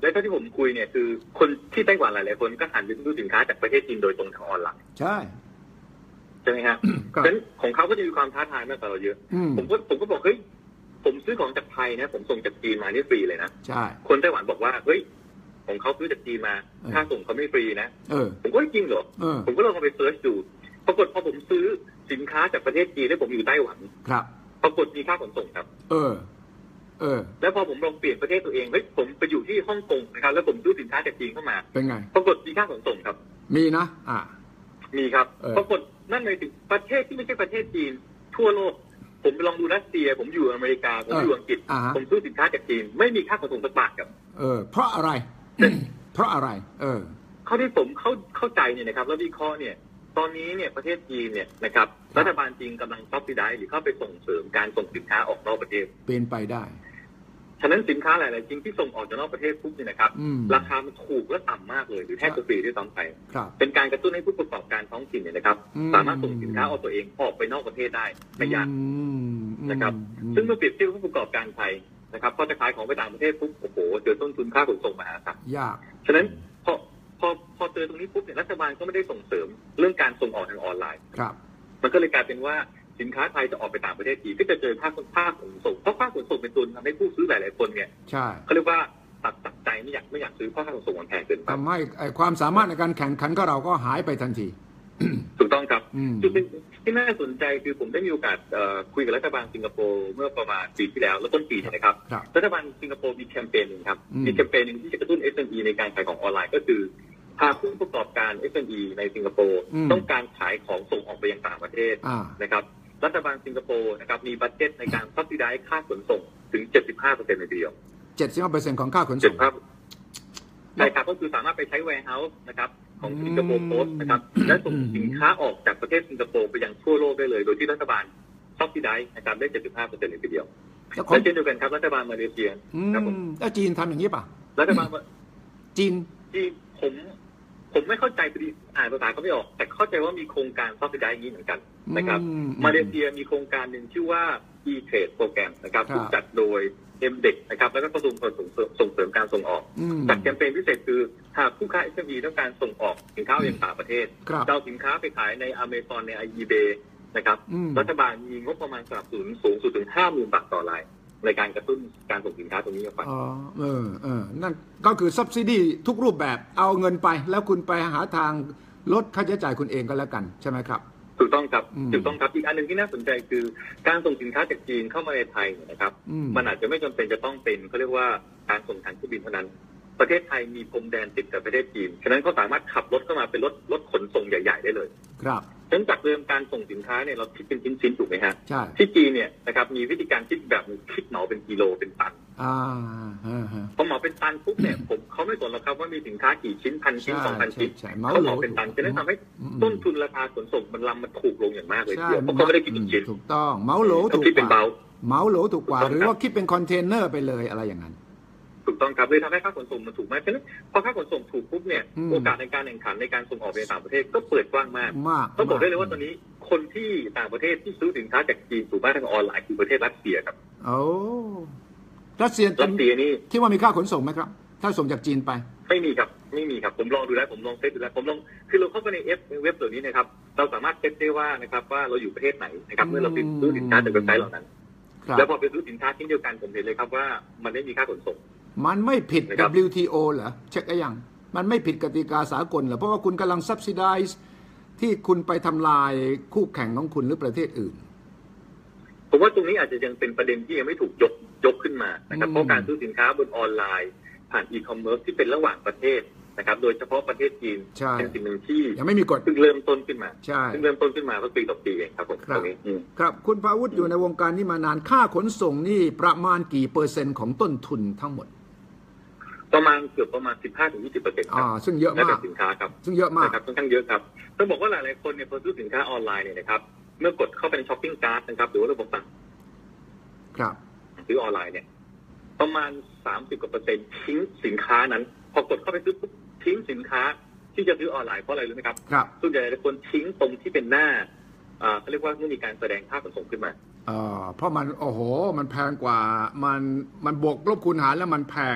และเท่าที่ผมคุยเนี่ยคือคนที่ไต้หวันหลายๆคนก็หันไปซื้อสินค้าจากประเทศจีนโดยตรงทางออนไลน์ใช่ใช่ไหมฮะฉะนั้นของเขาก็จะมีความท้าทายมากกว่าเราเยอะผมก็ผมก็บอกเฮ้ยผมซื้อของจากไทยนะผมส่งจากจีนมานี่ฟรีเลยนะใช่คนไต้หวันบอกว่าเฮ้ยของเขาซื้อจากจีนมาค่าส่งเขาไม่ฟรีนะผมก็จริงเหรอผมก็ลองไปเซิร์ชดูปรากฏพอผมซื้อสินค้าจากประเทศจีนแล้วผมอยู่ไต้หวันครับปรากฏมีค่าขนส่งครับเออเออแล้วพอผมลองเปลี่ยนประเทศตัวเองเฮ้ยผมไปอยู่ที่ฮ่องกงนะครับแล้วผมซื้อสินค้าจากจีนเข้ามาเป็นไงปรากฏมีค่าขนส่งครับมีนะอ่ามีครับปรากฏนั่นหมายถึงประเทศที่ไม่ใช่ประเทศจีนทั่วโลกผมไปลองดูรัสเซียผมอยู่อเมริกาผมอยู่อังกฤษผมซื้อสินค้าจากจีนไม่มีค่าขนส่งสักบาทครับเออเพราะอะไรเพราะอะไรเออเขาที่ผมเข้าเข้าใจเนี่ยนะครับแล้ววิเคราะห์เนี่ยตอนนี้เนี่ยประเทศจีนเนี่ยนะครับรัฐบาลจีนกำลังซับซิไดซ์หรือเข้าไปส่งเสริมการส่งสินค้าออกนอกประเทศเป็นไปได้ฉะนั้นสินค้าหลายๆชิ้นที่ส่งออกจากนอกประเทศปุ๊บเนี่ยนะครับราคามันถูกและต่ำมากเลยหรือแทบจะฟรีด้วยซ้ำไปเป็นการกระตุ้นให้ผู้ประกอบการท้องถิ่นเนี่ยนะครับสามารถส่งสินค้าเอาตัวเองออกไปนอกประเทศได้ไม่ยากนะครับซึ่งเมื่อเปรียบเทียบกับผู้ประกอบการไทยนะครับพอจะขายของไปต่างประเทศปุ๊บโอ้โหเจอต้นทุนค่าขนส่งมหาศาลยากฉะนั้นพอพอพอเจอตรงนี้ปุ๊บเนี่ยรัฐบาลก็ไม่ได้ส่งเสริมเรื่องการส่งออกทางออนไลน์ครับมันก็เลยกลายเป็นว่าสินค้าไทยจะออกไปต่างประเทศอีกก็จะเจอค่าค่าขนส่งเพราะค่าขนส่งเป็นตัวทำให้ผู้ซื้อหลายๆคนเนี่ยใช่เขาเรียกว่าตัดตัดใจไม่อยากไม่อยากซื้อเพราะค่าขนส่งมันแพงเกินไปทำให้ความสามารถในการแข่งขันก็เราก็หายไปทันทีถูกต้องครับจุดที่น่าสนใจคือผมได้มีโอกาสคุยกับรัฐบาลสิงคโปร์เมื่อประมาณปีที่แล้วแล้วต้นปีนะครับรัฐบาลสิงคโปร์มีแคมเปญหนึ่งครับมีแคมเปญหนึ่งที่จะกระตุ้น เอส เอ็ม อี ในการขายของออนไลน์ก็คือพาผู้ประกอบการ เอส เอ็ม อี ในสิงคโปร์ต้องการขายของส่งออกไปยังต่างประเทศนะครับรัฐบาลสิงคโปร์นะครับมีบัดเจ็ตในการซับซิไดซ์ค่าขนส่งถึง เจ็ดสิบห้าเปอร์เซ็นต์ ในเดียวเจ็ดสิบห้าเปอร์เซ็นต์ ของค่าขนส่งใช่ครับก็คือสามารถไปใช้ warehouse นะครับของสิงคโปร์โพสต์นะครับและส่งสินค้าออกจากประเทศสิงคโปร์ไปยังทั่วโลกได้เลยโดยที่รัฐบาลซับซิไดซ์นะครับได้ เจ็ดสิบห้าเปอร์เซ็นต์ ในเดียวและเช่นเดียวกันครับรัฐบาลมาเลเซียครับผมแล้วจีนทำอย่างนี้ป่ะรัฐบาลจีนจีนผมผมไม่เข้าใจพอดีอ่านภาษาเขาไม่ออกแต่เข้าใจว่ามีโครงการซับซิไดซ์อย่างนี้เหมือนกันนะครับมาเลเซียมีโครงการหนึ่งชื่อว่า e-trade โปรแกรมนะครับถูกจัดโดย เอ็ม เด็ก นะครับแล้วก็กระทรวงส่งเสริมส่งเสริมการส่งออกจัดแคมเปญพิเศษคือหากผู้ค้า เอส เอ็ม อี ต้องการส่งออกสินค้าไปยังต่างประเทศเอาสินค้าไปขายใน Amazon ใน eBay นะครับรัฐบาลมีงบประมาณสนับสนุนสูงสุดถึง ห้าหมื่น บาทต่อรายในการกระตุ้นการส่งสินค้าตรงนี้ออกไปอ๋อเออเออนั่นก็คือ subsidy ทุกรูปแบบเอาเงินไปแล้วคุณไปหาทางลดค่าใช้จ่ายคุณเองก็แล้วกันใช่ไหมครับถูกต้องครับถูกต้องครับอีกอันหนึ่งที่น่าสนใจคือการส่งสินค้าจากจีนเข้ามาในไทยนะครับมันอาจจะไม่จำเป็นจะต้องเป็นเขาเรียกว่าการส่งทางเครื่องบินเท่านั้นประเทศไทยมีพรมแดนติดกับประเทศจีนฉะนั้นเขาสามารถขับรถเข้ามาเป็นรถรถขนส่งใหญ่ๆได้เลยครับฉะนั้นจากเดิมการส่งสินค้าเนี่ยเราคิดเป็นชิ้นๆถูกไหมฮะใช่ที่จีนเนี่ยนะครับมีวิธีการคิดแบบคิดเหมาเป็นกิโลเป็นตันอ่าพอเหมาเป็นตันปุ๊บเนี่ยผมเขาไม่สนหรอกครับว่ามีสินค้ากี่ชิ้นพันชิ้นสองพันชิ้นเขาเหมาเป็นตันจะได้ทำให้ต้นทุนราคาขนส่งมันลำมันถูกลงอย่างมากเลยทีเดียวเพราะเขาไม่ได้คิดเป็นชิ้นถูกต้องเหมาโหลถูกกว่าเหมาโหลถูกกว่าหรือว่าคิดเป็นคอนเทนเนอร์ไปเลยอะไรอย่างนั้นถูกต้องครับเลยทำให้ค่าขนส่งมันถูกมากฉะนั้นพอค่าขนส่งถูกปุ๊บเนี่ยโอกาสในการแข่งขันในการส่งออกไปต่างประเทศก็เปิดกว้างมากต้องบอกได้เลยว่าตอนนี้คนที่ต่างประเทศที่ซื้อสินค้าจากจีนสู่บ้านทางออนไลน์คือประเทศรัสเซียครับโอ้รัสเซียรัสเซียนี่ที่ว่ามีค่าขนส่งไหมครับถ้าส่งจากจีนไปไม่มีครับไม่มีครับผมลองดูแล้วผมลองเซตดูแล้วผมลองคือเราเข้าไปในเอฟเว็บตัวนี้นะครับเราสามารถเซตได้ว่านะครับว่าเราอยู่ประเทศไหนนะครับเมื่อเราไปซื้อสินค้าจากเว็บไซต์เหล่านั้นแล้วพอไปซื้อสินค้าชิ้นเดียวกันผมเห็นเลยครับว่ามันไม่มีค่าขนส่งมันไม่ผิด ดับเบิลยู ที โอ เหรอเช็คได้ยังมันไม่ผิดกติกาสากลเหรอเพราะว่าคุณกำลัง subsidize ที่คุณไปทำลายคู่แข่งของคุณหรือประเทศอื่นผมว่าตรงนี้อาจจะยังเป็นประเด็นที่ยังไม่ถูกยกยกขึ้นมานะครับเพราะการซื้อสินค้าบนออนไลน์ผ่านอีคอมเมิร์ซที่เป็นระหว่างประเทศนะครับโดยเฉพาะประเทศจีนเป็นสิ่งหนึ่งที่ยังไม่มีกฎเพิ่งเริ่มต้นขึ้นมาใช่เพิ่งเริ่มต้นขึ้นมาเมื่อปีต่อปีเองครับผมตรงนี้ครับคุณภาวุฒิอยู่ในวงการนี้มานานค่าขนส่งนี่ประมาณกี่เปอร์เซ็นต์ของต้นทุนทั้งหมดประมาณเกือบประมาณ สิบห้าถึงยี่สิบเปอร์เซ็นต์ ครับซึ่งเยอะมากสินค้าครับซึ่งเยอะมากครับค่อนข้างเยอะครับต้องบอกว่าหลายๆคนเนี่ยพอซื้อสินค้าออนไลน์เนี่ยนะครับเมื่อกดเข้าไปในช้อปปิ้งการ์ดนะครับหรือว่าระบบสั่งครับซื้อออนไลน์เนี่ยประมาณสามสิบกว่าเปอร์เซ็นต์ทิ้งสินค้านั้นพอกดเข้าไปซื้อปุ๊บทิ้งสินค้าที่จะซื้อออนไลน์เพราะอะไรรู้ไหมครับครับส่วนใหญ่หลายคนทิ้งตรงที่เป็นหน้าอ่าเขาเรียกว่าเมื่อมีการแสดงค่าขนส่งขึ้นมาอ่าเพราะมันโอ้โหมันแพงกว่ามันมันบวกลบคูณหารแล้วมันแพง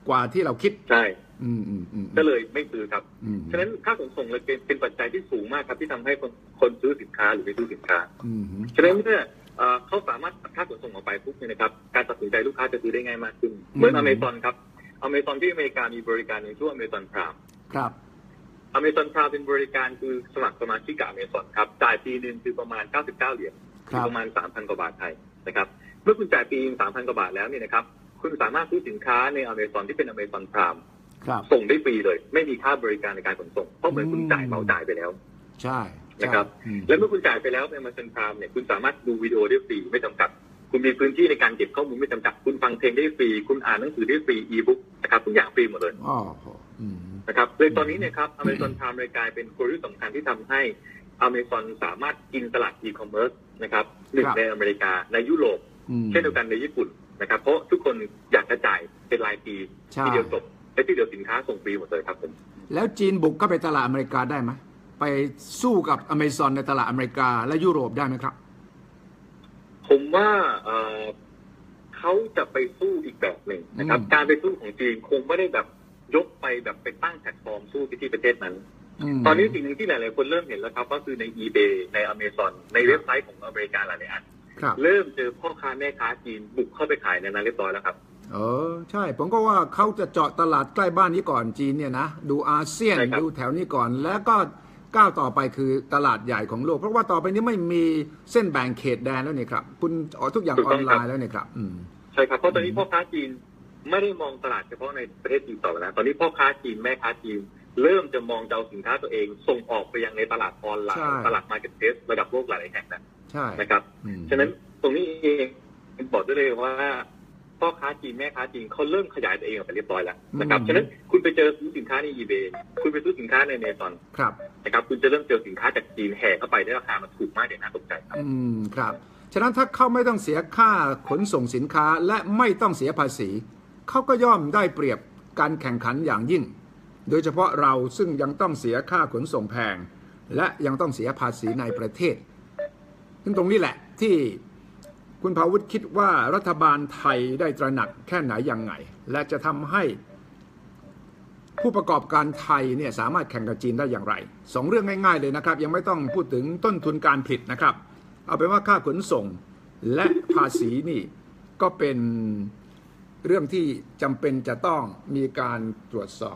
กว่าที่เราคิดใช่อืมอืมอืมก็เลยไม่ซื้อครับฉะนั้นค่าขนส่งเลยเป็นเป็นปัจจัยที่สูงมากครับที่ทำให้คนคนซื้อสินค้าหรือไม่ซื้อสินค้าฉะนั้นเมื่อเขาสามารถตัดค่าขนส่งออกไปปุ๊บเนี่ยนะครับการตัดสินใจลูกค้าจะซื้อได้ง่ายมากขึ้นเหมือนอเมซอนครับอเมซอนที่อเมริกามีบริการในช่วงอเมซอนพรามครับอเมซอนพรามเป็นบริการคือสมัครสมาชิกกับอเมซอนครับจ่ายปีนึงคือประมาณเก้าสิบเก้าเหรียญคือประมาณ สามพัน กว่าบาทไทยนะครับเมื่อคุณจ่ายปีนึง สามพัน กว่าบาทแล้วเนี่ยนะครับคุณสามารถซื้อสินค้าในอเมซอนที่เป็นอเมซอนพรามส่งได้ฟรีเลยไม่มีค่าบริการในการขนส่งเพราะเหมือนคุณจ่ายเหมาจ่ายไปแล้วใช่นะครับแล้วเมื่อคุณจ่ายไปแล้วในอเมซอนพรามเนี่ยคุณสามารถดูวิดีโอได้ฟรีไม่จำกัดคุณมีพื้นที่ในการเก็บข้อมูลไม่จำกัดคุณฟังเพลงได้ฟรีคุณอ่านหนังสือได้ฟรีอีบุ๊กนะครับทุกอย่างฟรีหมดเลยนะครับเลยตอนนี้เนี่ยครับ Amazon Prime เลยกลายเป็นกลยุทธ์สำคัญที่ทำให้ Amazon สามารถกินตลาดอีคอมเมิร์ซนะครับหนึ่งในอเมริกาในยุโรปเช่นเดียวกันในญี่ปุ่นนะครับเพราะทุกคนอยากจะจ่ายเป็นรายปีทีเดียวจบและที่เดียวสินค้าส่งฟรีหมดเลยครับผมแล้วจีนบุกเข้าไปตลาดอเมริกาได้ไหมไปสู้กับ Amazon ในตลาดอเมริกาและยุโรปได้ไหมครับผมว่าเขาจะไปสู้อีกแบบหนึ่งนะครับการไปสู้ของจีนคงไม่ได้แบบยกไปแบบไปตั้งแพลตฟอร์มสู้ที่ประเทศนั้นตอนนี้สิ่งหนึ่งที่หลายๆคนเริ่มเห็นแล้วครับก็คือใน eBay ใน Amazon ในเว็บไซต์ของอเมริกาหลายๆอันเริ่มเจอพ่อค้าแม่ค้าจีนบุกเข้าไปขายในนั้นเรียบร้อยแล้วครับเออใช่ผมก็ว่าเขาจะเจาะตลาดใกล้บ้านนี้ก่อนจีนเนี่ยนะดูอาเซียนดูแถวนี้ก่อนแล้วก็ก้าวต่อไปคือตลาดใหญ่ของโลกเพราะว่าต่อไปนี้ไม่มีเส้นแบ่งเขตแดนแล้วนี่ครับคุณทุกอย่างออนไลน์แล้วนี่ครับใช่ครับเพราะตอนนี้พ่อค้าจีนไม่ได้มองตลาดเฉพาะในประเทศจีนต่อไปแล้วตอนนี้พ่อค้าจีนแม่ค้าจีนเริ่มจะมองจะเอาสินค้าตัวเองส่งออกไปยังในตลาดออนไลน์ตลาดมาร์เก็ตเพลสระดับโลกหลายแห่งนะครับฉะนั้นตรงนี้เองบอกได้เลยว่าพ่อค้าจีนแม่ค้าจีนเขาเริ่มขยายตัวเองออกไปเรียบร้อยแล้วนะครับฉะนั้นคุณไปเจอซื้อสินค้าใน eBay คุณไปซื้อสินค้าใน Amazon นะครับคุณจะเริ่มเจอสินค้าจากจีนแห่เข้าไปได้ราคามันถูกมากเดี๋ยวน่าตกใจครับอืมครับฉะนั้นถ้าเขาไม่ต้องเสียค่าขนส่งสินค้าและไม่ต้องเสียภาษีเขาก็ย่อมได้เปรียบการแข่งขันอย่างยิ่งโดยเฉพาะเราซึ่งยังต้องเสียค่าขนส่งแพงและยังต้องเสียภาษีในประเทศซึ่งตรงนี้แหละที่คุณภาวุฒิคิดว่ารัฐบาลไทยได้ตระหนักแค่ไหนยังไงและจะทำให้ผู้ประกอบการไทยเนี่ยสามารถแข่งกับจีนได้อย่างไรสองเรื่องง่ายๆเลยนะครับยังไม่ต้องพูดถึงต้นทุนการผลิตนะครับเอาเป็นว่าค่าขนส่งและภาษีนี่ก็เป็นเรื่องที่จำเป็นจะต้องมีการตรวจสอบ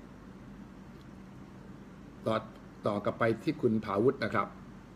ต่อต่อกลับไปที่คุณภาวุฒินะครับ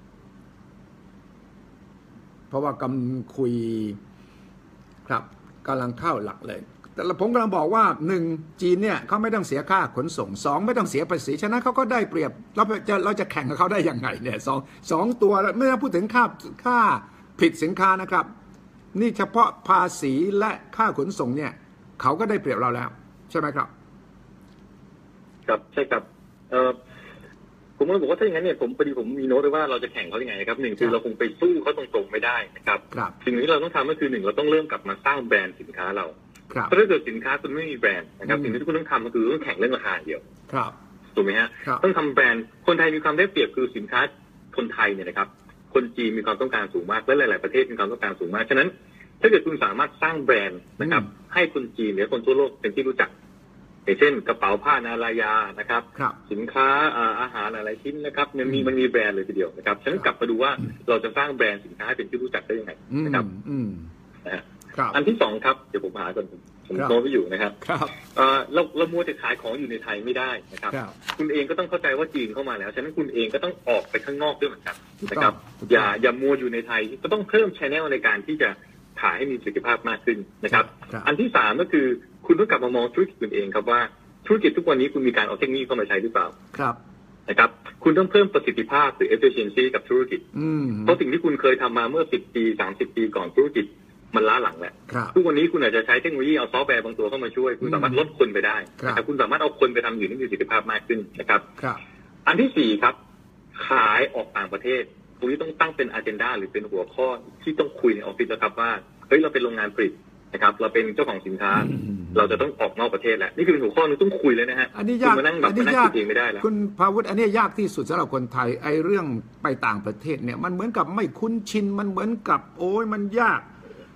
เพราะว่ากำลังคุยครับกำลังเข้าหลักเลยแต่ผมกำลังบอกว่าหนึ่งจีนเนี่ยเขาไม่ต้องเสียค่าขนส่งสองไม่ต้องเสียภาษีฉะนั้นเขาก็ได้เปรียบเราจะเราจะแข่งกับเขาได้ยังไงเนี่ยสองสองตัวไม่ต้องพูดถึงค่าค่าผลิตสินค้านะครับนี่เฉพาะภาษีและค่าขนส่งเนี่ยเขาก็ได้เปรียบเราแล้วใช่ไหมครับครับใช่ครับเออผมก็บอกว่าถ้าอย่างนั้นเนี่ยผมพอดีผมมีโน้ตไว้ว่าเราจะแข่งเขายังไงนะครับหนึ่งคือเราคงไปสู้เขาตรงๆไม่ได้นะครับสิ่งที่เราต้องทำก็คือหนึ่งเราต้องเริ่มกลับมาสร้างแบรนด์สินค้าเราเพราะถ้าเกิดสินค้าคุณไม่มีแบรนด์นะครับสิ่งที่คุณต้องทำก็คือต้องแข่งเรื่องราคาเดียวถูกไหมฮะต้องทำแบรนด์คนไทยมีความได้เปรียบคือสินค้าคนไทยเนี่ยนะครับคนจีนมีความต้องการสูงมากและหลายๆประเทศมีความต้องการสูงมากฉะนั้นถ้าเกิดคุณสามารถสร้างแบรนด์นะครับให้คนจีนหรือคนทั่วโลกเป็นที่รู้จักอย่างเช่นกระเป๋าผ้านารายานะครับสินค้าอาหารหลายชิ้นนะครับมันมีมันมีแบรนด์เลยทีเดียวนะครับฉะนั้นกลับมาดูว่าเราจะสร้างแบรนด์สินค้าให้เป็นที่รู้จักได้ยังไงนะครับนะฮะอันที่สองครับเดี๋ยวผมหาก่อนผมโน้ตไว้อยู่นะครับเราเรามัวแต่ขายของอยู่ในไทยไม่ได้นะครับคุณเองก็ต้องเข้าใจว่าจีนเข้ามาแล้วฉะนั้นคุณเองก็ต้องออกไปข้างนอกด้วยเหมือนกันนะครับอย่าอย่ามัวอยู่ในไทยก็ต้องเพิ่ม channel ในการที่จะขายให้มีประสิทธิภาพมากขึ้นนะครับอันที่สามก็คือคุณต้องกลับมามองธุรกิจคุณเองครับว่าธุรกิจทุกวันนี้คุณมีการเอาเทคโนโลยีเข้ามาใช้หรือเปล่าครับนะครับคุณต้องเพิ่มประสิทธิภาพหรือ efficiency กับธุรกิจเพราะสิ่งที่คุณเคยทำมาเมื่อสิบปีสามสิบปีก่อนธุรกิจมันล้าหลังแล้วทุกวันนี้คุณอาจจะใช้เทคโนโลยีเอาซอฟต์แวร์บางตัวเข้ามาช่วยคุณสามารถลดคนไปได้แต่คุณสามารถเอาคนไปทำอยู่ที่มีประสิทธิภาพมากขึ้นนะครับอันที่สี่ครับขายออกต่างประเทศตรงนี้ต้องตั้งเป็น agenda หรือเป็นหัวข้อที่ต้องคุยในออฟฟิศนะครับว่าเฮ้ยเราเป็นโรงงานผลิตนะครับเราเป็นเจ้าของสินค้าเราจะต้องออกนอกประเทศแล้วนี่คือเป็นหัวข้อนึงต้องคุยเลยนะฮะอันนี้ยากอันนี้ยากไม่ได้แล้วคุณภาวุฒิอันนี้ยากที่สุดสำหรับคนไทยไอ้เรื่องไปต่างประเทศเนี่ยมันเหมือนกับไม่คุ้นชินมันเหมือนกับโอ้ยมันยาก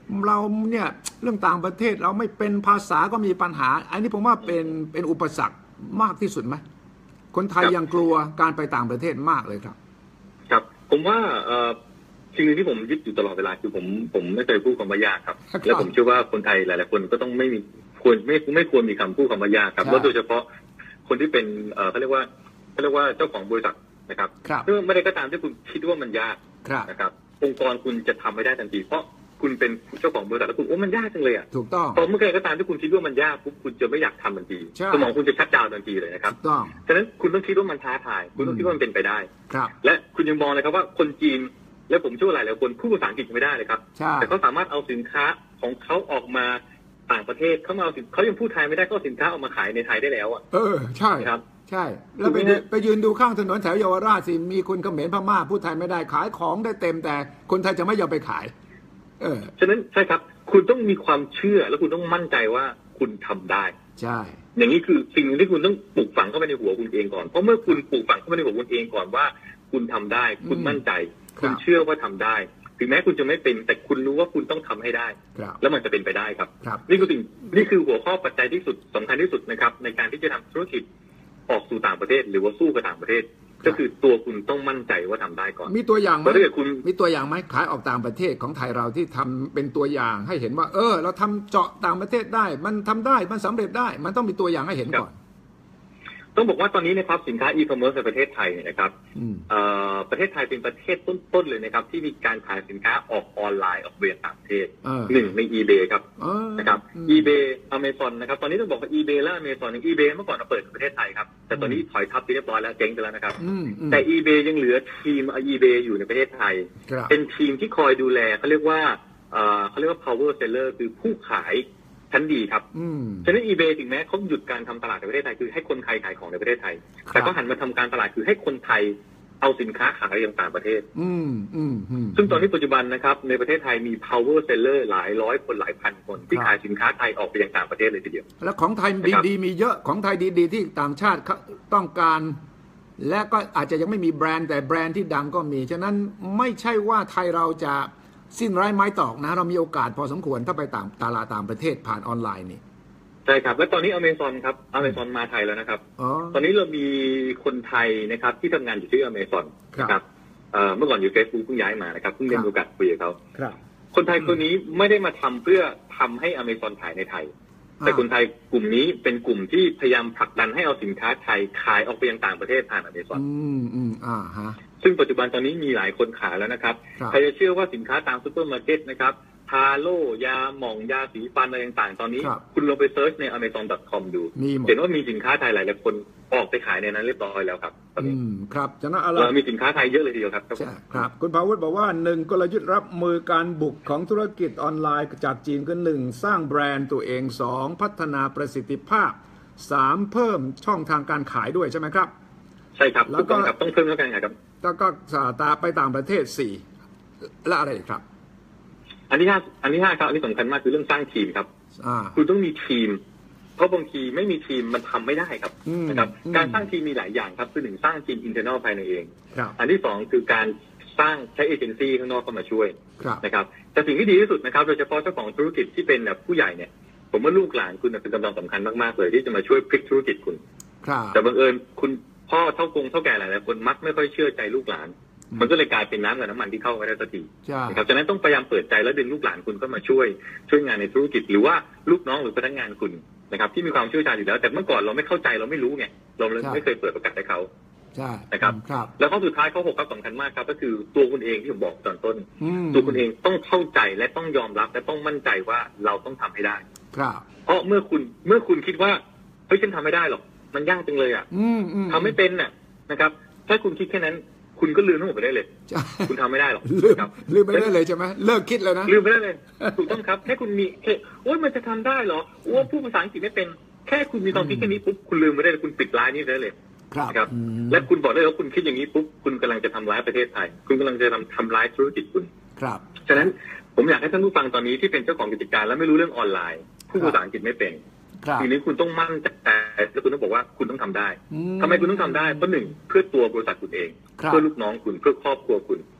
เราเนี่ยเรื่องต่างประเทศเราไม่เป็นภาษาก็มีปัญหาอันนี้ผมว่าเป็นเป็นอุปสรรคมากที่สุดไหมคนไทยยังกลัวการไปต่างประเทศมากเลยครับครับผมว่าเอ่อสิ่งหนึ่งที่ผมยึดอยู่ตลอดเวลาคือผมผมไม่เคยพูดคำว่ายากครับและผมเชื่อว่าคนไทยหลายๆคนก็ต้องไม่มีควรไม่ไม่ควรมีคำพูดคำว่ายากครับแล้วโดยเฉพาะคนที่เป็นเอ่อเขาเรียกว่าเขาเรียกว่าเจ้าของบริษัทนะครับเมื่อไม่ได้ก็ตามที่คุณคิดว่ามันยากนะครับองค์กรคุณจะทำไม่ได้ทันทีเพราะคุณเป็นเจ้าของบริษัทแล้วคุณโอ้มันยากจังเลยอ่ะถูกต้องพอเมื่อไหร่ก็ตามที่คุณคิดว่ามันยากปุ๊บคุณจะไม่อยากทำทันทีสมองคุณจะชัดดาวน์ทันทีเลยนะครับถูกต้องฉะนั้นคุณต้องคิดว่ามันท้าทายคุณต้องคิดว่ามันเป็นไปได้ครับและคุณยังมองเลยครับว่าคนจีนและผมเชื่อว่าหลายหลายคนพูดภาษาอังกฤษไม่ได้เลยครับแต่เขาสามารถเอาสินค้าของเขาออกมาต่างประเทศเขามาเอาสินเขายังพูดไทยไม่ได้ก็สินค้าออกมาขายในไทยได้แล้วอ่ะเออใช่ครับใช่แล้วไปไปยืนดูข้างถนนแถวเยาวราชสิมีคนเขมรพม่าพูดไทยไม่ได้ขายของได้เต็มแต่คนไทยจะไม่ยอมไปขายเออฉะนั้นใช่ครับคุณต้องมีความเชื่อและคุณต้องมั่นใจว่าคุณทำได้ใช่อย่างนี้คือสิ่งที่คุณต้องปลูกฝังเข้าไปในหัวคุณเองก่อนเพราะเมื่อคุณปลูกฝังเข้าไปในหัวคุณเองก่อนว่าคุณทำได้คุณมั่นใจคุณเชื่อว่าทำได้ถึงแม้คุณจะไม่เป็นแต่คุณรู้ว่าคุณต้องทำให้ได้แล้วมันจะเป็นไปได้ครับนี่คือสิ่งนี่คือหัวข้อปัจจัยที่สุดสำคัญที่สุดนะครับในการที่จะทำธุรกิจออกสู่ต่างประเทศหรือว่าสู้กับต่างประเทศก็คือตัวคุณต้องมั่นใจว่าทำได้ก่อนมีตัวอย่างไหมมีตัวอย่างไหมขายออกต่างประเทศของไทยเราที่ทำเป็นตัวอย่างให้เห็นว่าเออเราทำเจาะต่างประเทศได้มันทำได้มันสำเร็จได้มันต้องมีตัวอย่างให้เห็นก่อนต้องบอกว่าตอนนี้นะครับสินค้าอีคอมเมิร์ซในประเทศไทยเนี่ยนะครับประเทศไทยเป็นประเทศต้นๆเลยนะครับที่มีการขายสินค้าออกออนไลน์ออกเวียนต่างประเทศหนึ่งใน eBay ครับนะครับ eBay Amazon นะครับตอนนี้ต้องบอกว่า eBay และ Amazon อย่าง eBay เมื่อก่อนเราเปิดในประเทศไทยครับแต่ตอนนี้ถอยทับไปเรียบร้อยแล้วเจ๊งไปแล้วนะครับแต่ eBay ยังเหลือทีม eBay อยู่ในประเทศไทยเป็นทีมที่คอยดูแลเขาเรียกว่าเขาเรียกว่า power seller คือผู้ขายชั้นดีครับฉะนั้น eBay ถึงแม้เขาหยุดการทำตลาดในประเทศไทยคือให้คนไทยขายของในประเทศไทยแต่ก็หันมาทำการตลาดคือให้คนไทยเอาสินค้าขายยังต่างประเทศซึ่งตอนนี้ปัจจุบันนะครับในประเทศไทยมี power seller หลายร้อยคนหลายพันคนที่ขายสินค้าไทยออกไปยังต่างประเทศเลยทีเดียวแล้วของไทยดีๆมีเยอะของไทยดีๆที่ต่างชาติต้องการและก็อาจจะยังไม่มีแบรนด์แต่แบรนด์ที่ดังก็มีฉะนั้นไม่ใช่ว่าไทยเราจะสิ้นไร้ไม้ตอกนะเรามีโอกาสพอสมควรถ้าไปต่างตลาดต่างประเทศผ่านออนไลน์นี่ใช่ครับและตอนนี้ Amazon ครับ Amazon มาไทยแล้วนะครับตอนนี้เรามีคนไทยนะครับที่ทำงานอยู่ที่ Amazon นะครับเมื่อก่อนอยู่ Facebook เพิ่งย้ายมานะครับเพิ่งได้มีโอกาสคุยกับเขาคนไทยคนนี้ไม่ได้มาทำเพื่อทำให้ Amazon ขายในไทยแต่คนไทยกลุ่มนี้เป็นกลุ่มที่พยายามผลักดันให้เอาสินค้าไทยขายออกไปยังต่างประเทศผ่าน Amazon อืมอืมอ่าฮะซึ่งปัจจุบันตอนนี้มีหลายคนขายแล้วนะครับใครจะเชื่อว่าสินค้าตามซูเปอร์มาร์เก็ตนะครับทาโร่ยาหม่องยาสีฟันอะไรต่างๆตอนนี้คุณลองไปเซิร์ชใน อเมซอน ดอท คอม ดูเห็นว่ามีสินค้าไทยหลายๆคนออกไปขายในนั้นเรียบร้อยแล้วครับตอนนี้ครับฉะนั้นเรามีสินค้าไทยเยอะเลยทีเดียวครับครับคุณภาวุฒิบอกว่าหนึ่งกลยุทธ์รับมือการบุกของธุรกิจออนไลน์จากจีนก็หนึ่งสร้างแบรนด์ตัวเองสองพัฒนาประสิทธิภาพสามเพิ่มช่องทางการขายด้วยใช่ไหมครับใช่ครับแล้วก็ต้องเพิ่มแล้วกันครับแล้วก็ตาไปต่างประเทศสี่และอะไรครับอันที่ห้าอันที่ห้าครับอันนี้สำคัญมากคือเรื่องสร้างทีมครับคุณต้องมีทีมเพราะบางทีไม่มีทีมมันทำไม่ได้ครับนะครับการสร้างทีมมีหลายอย่างครับคือหนึ่งสร้างทีม internal ภายในเองอันที่สองคือการสร้างใช้เอเจนซี่ข้างนอกเข้ามาช่วยนะครับแต่สิ่งที่ดีที่สุดนะครับโดยเฉพาะเจ้าของธุรกิจที่เป็นแบบผู้ใหญ่เนี่ยผมว่าลูกหลานคุณเป็นกำลังสำคัญมากๆเลยที่จะมาช่วยพลิกธุรกิจคุณแต่บังเอิญคุณพ่อเท่ากงเท่าแก่หลายๆคนมักไม่ค่อยเชื่อใจลูกหลานมันก็เลยกลายเป็นน้ำกับน้ำมันที่เข้าไม่ได้สักทีนะครับฉะนั้นต้องพยายามเปิดใจแล้วดึงลูกหลานคุณเข้ามาช่วยช่วยงานในธุรกิจหรือว่าลูกน้องหรือพนักงานคุณนะครับที่มีความเชี่ยวชาญอยู่แล้วแต่เมื่อก่อนเราไม่เข้าใจเราไม่รู้ไงเราเลยไม่เคยเปิดโอกาสให้เขานะครับแล้วข้อสุดท้ายข้อหกครับสำคัญมากครับก็คือตัวคุณเองที่ผมบอกตอนต้นตัวคุณเองต้องเข้าใจและต้องยอมรับและต้องมั่นใจว่าเราต้องทำให้ได้เพราะเมื่อคุณเมื่อคุณคิดว่าเฮ้ยฉันทำไม่ได้หรอกมันยากจังเลยอ่ะทำไม่เป็นน่ะนะครับถ้าคุณคิดแค่นั้นคุณก็ลืมทั้งหมดไปได้เลยคุณทำไม่ได้หรอกครับลืมไปได้เลยใช่ไหมเลิกคิดแล้วนะลืมไปได้เลยถูกต้องครับแค่คุณมีแค่โอ๊ยมันจะทำได้เหรอว่าพูดภาษาอังกฤษไม่เป็นแค่คุณมีความคิดแค่นี้ปุ๊บคุณลืมไปได้เลยคุณปิดร้านนี้ได้เลยครับและคุณบอกได้ว่าคุณคิดอย่างนี้ปุ๊บคุณกำลังจะทำร้ายประเทศไทยคุณกำลังจะทำทำร้ายธุรกิจคุณครับฉะนั้นผมอยากให้ท่านผู้ฟังตอนนี้ที่เป็นเจ้าของกิจการและไม่รู้เรื่องออนไลน์พูดภาษาอังกฤษไม่เป็นทีนี้คุณต้องมั่นใจแล้วคุณต้องบอกว่าคุณต้องทำได้ทำไมคุณต้องทำได้เพราะหนึ่งเพื่อตัวบริษัทคุณเองเพื่อลูกน้องคุณเพื่อครอบครัวคุณ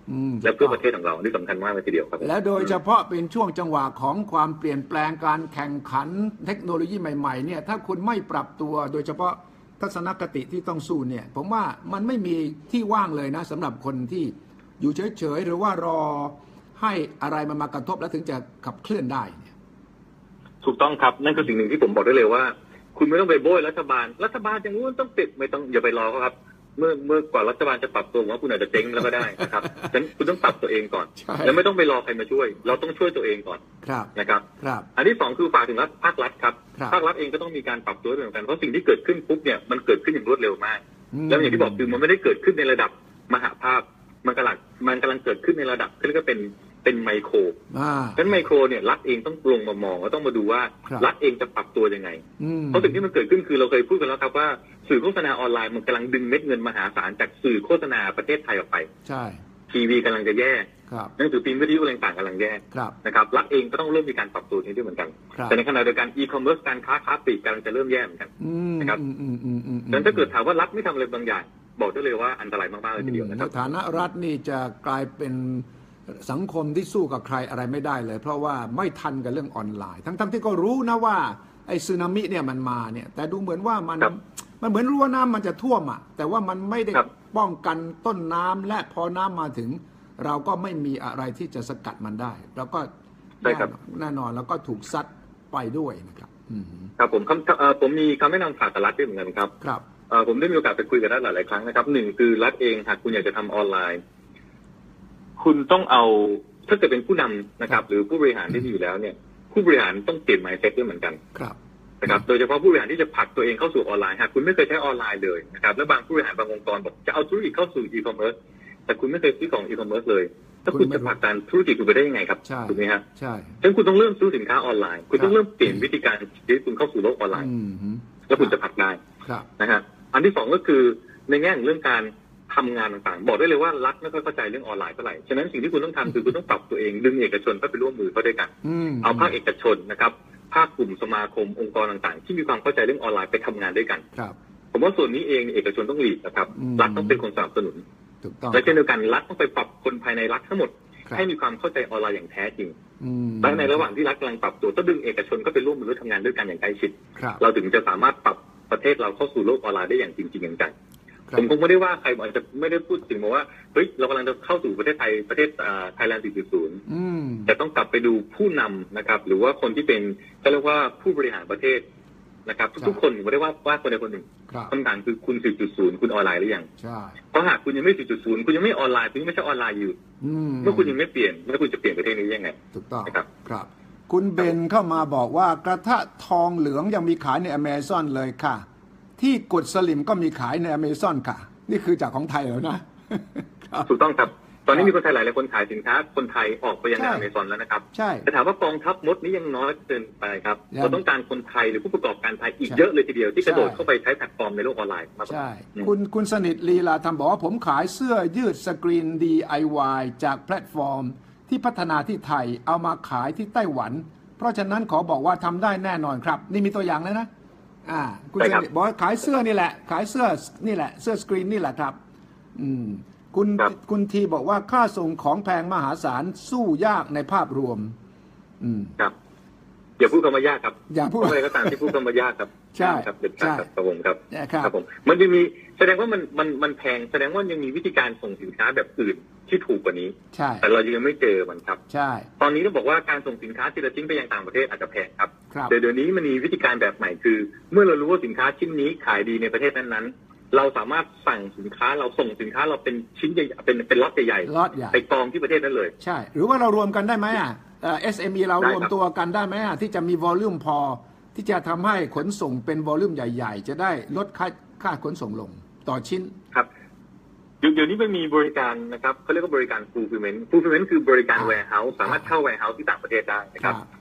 และเพื่อประเทศของเราที่สำคัญมากเลยทีเดียวครับและโดยเฉพาะเป็นช่วงจังหวะของความเปลี่ยนแปลงการแข่งขันเทคโนโลยีใหม่ๆเนี่ยถ้าคุณไม่ปรับตัวโดยเฉพาะทัศนคติที่ต้องสู้เนี่ยผมว่ามันไม่มีที่ว่างเลยนะสำหรับคนที่อยู่เฉยๆหรือว่ารอให้อะไรมันมากระทบแล้วถึงจะขับเคลื่อนได้เนี่ยถูกต้องครับนั่นคือสิ่งหนึ่งที่ผมบอกได้เลยว่าคุณไม่ต้องไปโบยรัฐบาลรัฐบาลอย่างนู้นต้องติดไม่ต้องอย่าไปรอเขาครับเมื่อเมื่อกว่ารัฐบาลจะปรับตัวว่าคุณอาจจะเจ๊งแล้วก็ได้นะครับฉะนั้นคุณต้องปรับตัวเองก่อนแล้วไม่ต้องไปรอใครมาช่วยเราต้องช่วยตัวเองก่อนนะครับอันที่สองคือฝากถึงรัฐภาครัฐครับภาครัฐเองก็ต้องมีการปรับตัวเหมือนกันเพราะสิ่งที่เกิดขึ้นปุ๊บเนี่ยมันเกิดขึ้นอย่างรวดเร็วมากแล้วอย่างที่บอกคือมันไม่ได้เกิดขึ้นในระดับมหาภาคมันกำลังมันกำลังเกิดขึ้นในระดับที่เรียกว่าเป็นเป็นไมโครเพราะฉะนั้นไมโครเนี่ยรัฐเองต้องลงมามองแล้วต้องมาดูว่ารัฐเองจะปรับตัวยังไงเพราะสิ่งที่มันเกิดขึ้นคือเราเคยพูดกันแล้วครับว่าสื่อโฆษณาออนไลน์มันกำลังดึงเม็ดเงินมหาศาลจากสื่อโฆษณาประเทศไทยออกไปใช่ทีวีกำลังจะแย่หนังสือพิมพ์วิทยุอะไรต่างๆกำลังแย่นะครับรัฐเองก็ต้องเริ่มมีการปรับตัวนี้ด้วยเหมือนกันแต่ในขณะเดียวกันอีคอมเมิร์ซการค้าค้าปลีกกำลังจะเริ่มแย่เหมือนกันนะครับดังนั้นถ้าเกิดถามว่ารัฐไม่ทำอะไรบางอย่างบอกได้เลยว่าอันตรายมากๆเลยทีเดียวนะครับฐานะรัฐนี่จะกลายเป็นสังคมที่สู้กับใครอะไรไม่ได้เลยเพราะว่าไม่ทันกับเรื่องออนไลน์ทั้งๆที่ก็รู้นะว่าไอ้สึนามิเนี่ยมันมาเนี่ยแต่ดูเหมือนว่ามันมันเหมือนรู้ว่าน้ำมันจะท่วมอ่ะแต่ว่ามันไม่ได้ป้องกันต้นน้ำและพอน้ำมาถึงเราก็ไม่มีอะไรที่จะสกัดมันได้แล้วก็แน่นอนแล้วก็ถูกซัดไปด้วยนะครับครับผมผมมีคำแนะนำฝากกับรัฐด้วยเหมือนกันครับครับผมได้มีโอกาสไปคุยกับรัฐหลายๆครั้งนะครับหนึ่งคือรัฐเองหากคุณอยากจะทำออนไลน์คุณต้องเอาถ้าเกิดเป็นผู้นำนะครับหรือผู้บริหารที่มีอยู่แล้วเนี่ยผู้บริหารต้องเปลี่ยน mindset ด้วยเหมือนกันนะครับโดยเฉพาะผู้บริหารที่จะผลักตัวเองเข้าสู่ออนไลน์หากคุณไม่เคยใช้ออนไลน์เลยนะครับและบางผู้บริหารบางองค์กรบอกจะเอาธุรกิจเข้าสู่อีคอมเมิร์ซแต่คุณไม่เคยซื้อของอีคอมเมิร์ซเลยถ้าคุณจะผลักดันธุรกิจคุณไปได้ยังไงครับถูกไหมครับใช่ฉะนั้นคุณต้องเริ่มซื้อสินค้าออนไลน์คุณต้องเริ่มเปลี่ยนวิธีการที่คุณเข้าสู่โลกออนไลน์แล้วคุณจะผลักได้นะฮะอันที่สองก็คือในแง่ของเรื่องการทำงานต่างๆบอกได้เลยว่ารัฐไม่ค่อยเข้าใจเรื่องออนไลน์เท่าไหร่ฉะนั้นสิ่งที่คุณต้องทำคือคุณต้องปรับตัวเองดึงเอกชนเข้าไปร่วมมือเข้าด้วยกันเอาภาคเอกชนนะครับภาคกลุ่มสมาคมองค์กรต่างๆที่มีความเข้าใจเรื่องออนไลน์ไปทำงานด้วยกันผมว่าส่วนนี้เองเอกชนต้องหลีดนะครับรัฐต้องเป็นคนสนับสนุนและเช่นเดียวกันรัฐต้องไปปรับคนภายในรัฐทั้งหมดให้มีความเข้าใจออนไลน์อย่างแท้จริงและในระหว่างที่รัฐกำลังปรับตัวต้องดึงเอกชนเข้าไปร่วมมือทำงานด้วยกันอย่างใกล้ชิดเราถึงจะสามารถปรับประเทศเราเข้าสู่โลกออนไลน์ได้อย่างจริงๆจังผมคงไม่ได้ว่าใครอาจจะไม่ได้พูดถึงว่าเฮ้ยเรากำลังจะเข้าสู่ประเทศไทยประเทศไทยแลนด์ สี่จุดศูนย์ แต่ต้องกลับไปดูผู้นำนะครับหรือว่าคนที่เป็นก็เรียกว่าผู้บริหารประเทศนะครับทุกๆคนไม่ได้ว่าว่าคนใดคนหนึ่งคำถามคือคุณ สี่จุดศูนย์ คุณออนไลน์หรือยังเพราะหากคุณยังไม่ สี่จุดศูนย์ คุณยังไม่ออนไลน์คุณยังไม่ใช่ออนไลน์อยู่เมื่อคุณยังไม่เปลี่ยนแล้วคุณจะเปลี่ยนประเทศนี้ยังไงถูกต้องครับครับคุณเบนเข้ามาบอกว่ากระทะทองเหลืองยังมีขายใน Amazon เลยค่ะที่กดสลิมก็มีขายใน Amazon ค่ะนี่คือจากของไทยแล้วนะถูกต้องครับตอนนี้มีคนไทยหลายๆคนขายสินค้าคนไทยออกไปยังใน Amazon แล้วนะครับแต่ถามว่ากองทัพมดนี้ยังน้อยเกินไปครับเราต้องการคนไทยหรือผู้ประกอบการไทยอีกเยอะเลยทีเดียวที่กระโดดเข้าไปใช้แพลตฟอร์มในโลกออนไลน์ใช่คุณคุณสนิทลีลาทำบอกว่าผมขายเสื้อยืดสกรีน ดี ไอ วาย จากแพลตฟอร์มที่พัฒนาที่ไทยเอามาขายที่ไต้หวันเพราะฉะนั้นขอบอกว่าทำได้แน่นอนครับนี่มีตัวอย่างเลยนะอ่าคุณสนิทบอกขายเสื้อนี่แหละขายเสื้อนี่แหละเสื้อสกรีนนี่แหละครับอืมคุณคุณทีบอกว่าค่าส่งของแพงมหาศาลสู้ยากในภาพรวมอืมครับอย่าพูดคำว่ายากครับอย่าพูดอะไรก็ตามที่พูดคำว่ายากครับใช่ครับเด็ดขาดครับผมครับครับผมมันจะมีแสดงว่ามันมันมันแพงแสดงว่ายังมีวิธีการส่งสินค้าแบบอื่นที่ถูกกว่านี้ใช่แต่เรายังไม่เจอมันครับใช่ตอนนี้ต้องบอกว่าการส่งสินค้าที่เราทิ้งไปยังต่างประเทศอาจจะแพงครับเดี๋ยวนี้มันมีวิธีการแบบใหม่คือเมื่อเรารู้ว่าสินค้าชิ้นนี้ขายดีในประเทศนั้นๆเราสามารถสั่งสินค้าเราส่งสินค้าเราเป็นชิ้นใหญ่เป็นเป็นล็อตใหญ่ๆไปกองที่ประเทศนั้นเลยใช่หรือว่าเรารวมกันได้ไหมอ่ะเอ่อ เอส เอ็ม อี เรารวมตัวกันได้ไหมอ่ะที่จะมีวอลลุ่มพอที่จะทำให้ขนส่งเป็นวอลลุ่มใหญ่ๆจะได้ลดค่าค่าขนส่งลงต่อชิ้นครับเดี๋ยวนี้มันมีบริการนะครับเขาเรียกว่าบริการ fulfillment fulfillment คือบริการ warehouse สามารถเข้า warehouse ที่ต่างประเทศได้นะครับ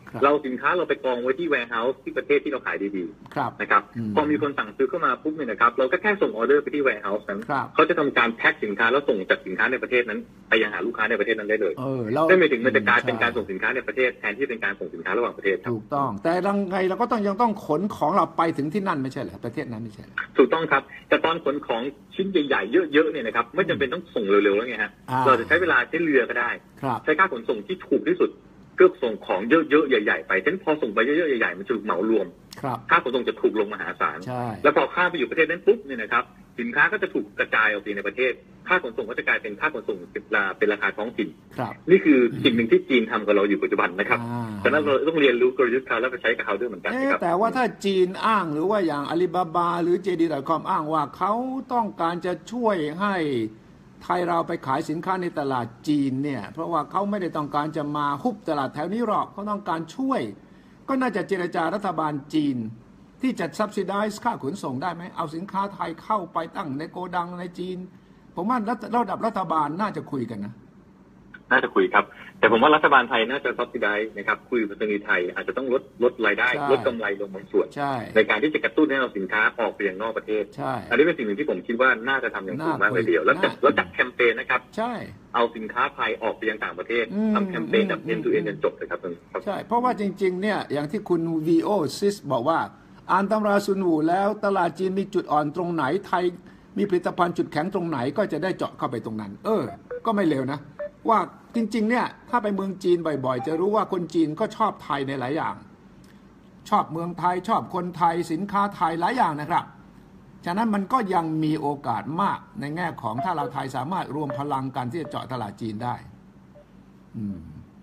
เราสินค้าเราไปกองไว้ที่ warehouse ที่ประเทศที่เราขายดีๆนะครับพอมีคนสั่งซื้อเข้ามาปุ๊บเนี่ยนะครับเราก็แค่ส่งออเดอร์ไปที่ warehouse นั้นเขาจะทำการแพ็คสินค้าแล้วส่งจากสินค้าในประเทศนั้นไปยังหาลูกค้าในประเทศนั้นได้เลยนั่นหมายถึงมันจะกลายเป็นการส่งสินค้าในประเทศแทนที่เป็นการส่งสินค้าระหว่างประเทศถูกต้องแต่ยังไงเราก็ต้องยังต้องขนของเราไปถึงที่นั่นไม่ใช่เหรอประเทศนั้นไม่ใช่ถูกต้องครับแต่ตอนขนของชิ้นใหญ่ๆเยอะๆเนี่ยนะครับไม่จำเป็นต้องส่งเร็วๆแล้วไงฮะเราจะใช้เวลาใช้เรือก็ได้ใช้ค่าขนส่งที่ถูกที่สุดเพื่อส่งของเยอะๆใหญ่ๆไปฉะนั้นพอส่งไปเยอะๆใหญ่ๆมันจะเหมารวมค่าขนส่งจะถูกลงมหาศาลแล้วพอข้ามไปอยู่ประเทศนั้นปุ๊บเนี่ยนะครับสินค้าก็จะถูกกระจายออกไปในประเทศค่าขนส่งก็จะกลายเป็นค่าขนส่งเป็นราคาท้องถิ่นนี่คือสิ่งหนึ่งที่จีนทำกับเราอยู่ปัจจุบันนะครับฉะนั้นเราต้องเรียนรู้กลยุทธ์เขาแล้วไปใช้กับเขาด้วยเหมือนกันครับแต่ว่าถ้าจีนอ้างหรือว่าอย่างอาลีบาบาหรือ เจ ดี ดอท คอม อ้างว่าเขาต้องการจะช่วยให้ไทยเราไปขายสินค้าในตลาดจีนเนี่ยเพราะว่าเขาไม่ได้ต้องการจะมาฮุบตลาดแถวนี้หรอกเขาต้องการช่วยก็น่าจะเจรจารัฐบาลจีนที่จะ subsidize ค่าขนส่งได้ไหมเอาสินค้าไทยเข้าไปตั้งในโกดังในจีนผมว่าระดับรัฐบาลน่าจะคุยกันนะน่าจะคุยครับแต่ผมว่ารัฐบาลไทยน่าจะ subsidize นะครับคุยกับประเทศไทยอาจจะต้องลดลดรายได้ลดกำไรลงบางส่วนในการที่จะกระตุ้นให้เราสินค้าออกไปยังนอกประเทศอันนี้เป็นสิ่งหนึ่งที่ผมคิดว่าน่าจะทำอย่างถูกมากเลยเดียวแล้วแล้วจัดแคมเปญนะครับเอาสินค้าไทยออกไปยังต่างประเทศทำแคมเปญแบบ end to end จนจบเลยครับใช่เพราะว่าจริงๆเนี่ยอย่างที่คุณ วี โอ ซิส บอกว่าอ่านตำราซุนวูแล้วตลาดจีนมีจุดอ่อนตรงไหนไทยมีผลิตภัณฑ์จุดแข็งตรงไหนก็จะได้เจาะเข้าไปตรงนั้นเออก็ไม่เลวนะว่าจริงๆเนี่ยถ้าไปเมืองจีนบ่อยๆจะรู้ว่าคนจีนก็ชอบไทยในหลายอย่างชอบเมืองไทยชอบคนไทยสินค้าไทยหลายอย่างนะครับฉะนั้นมันก็ยังมีโอกาสมากในแง่ของถ้าเราไทยสามารถรวมพลังกันที่จะเจาะตลาดจีนได้อืม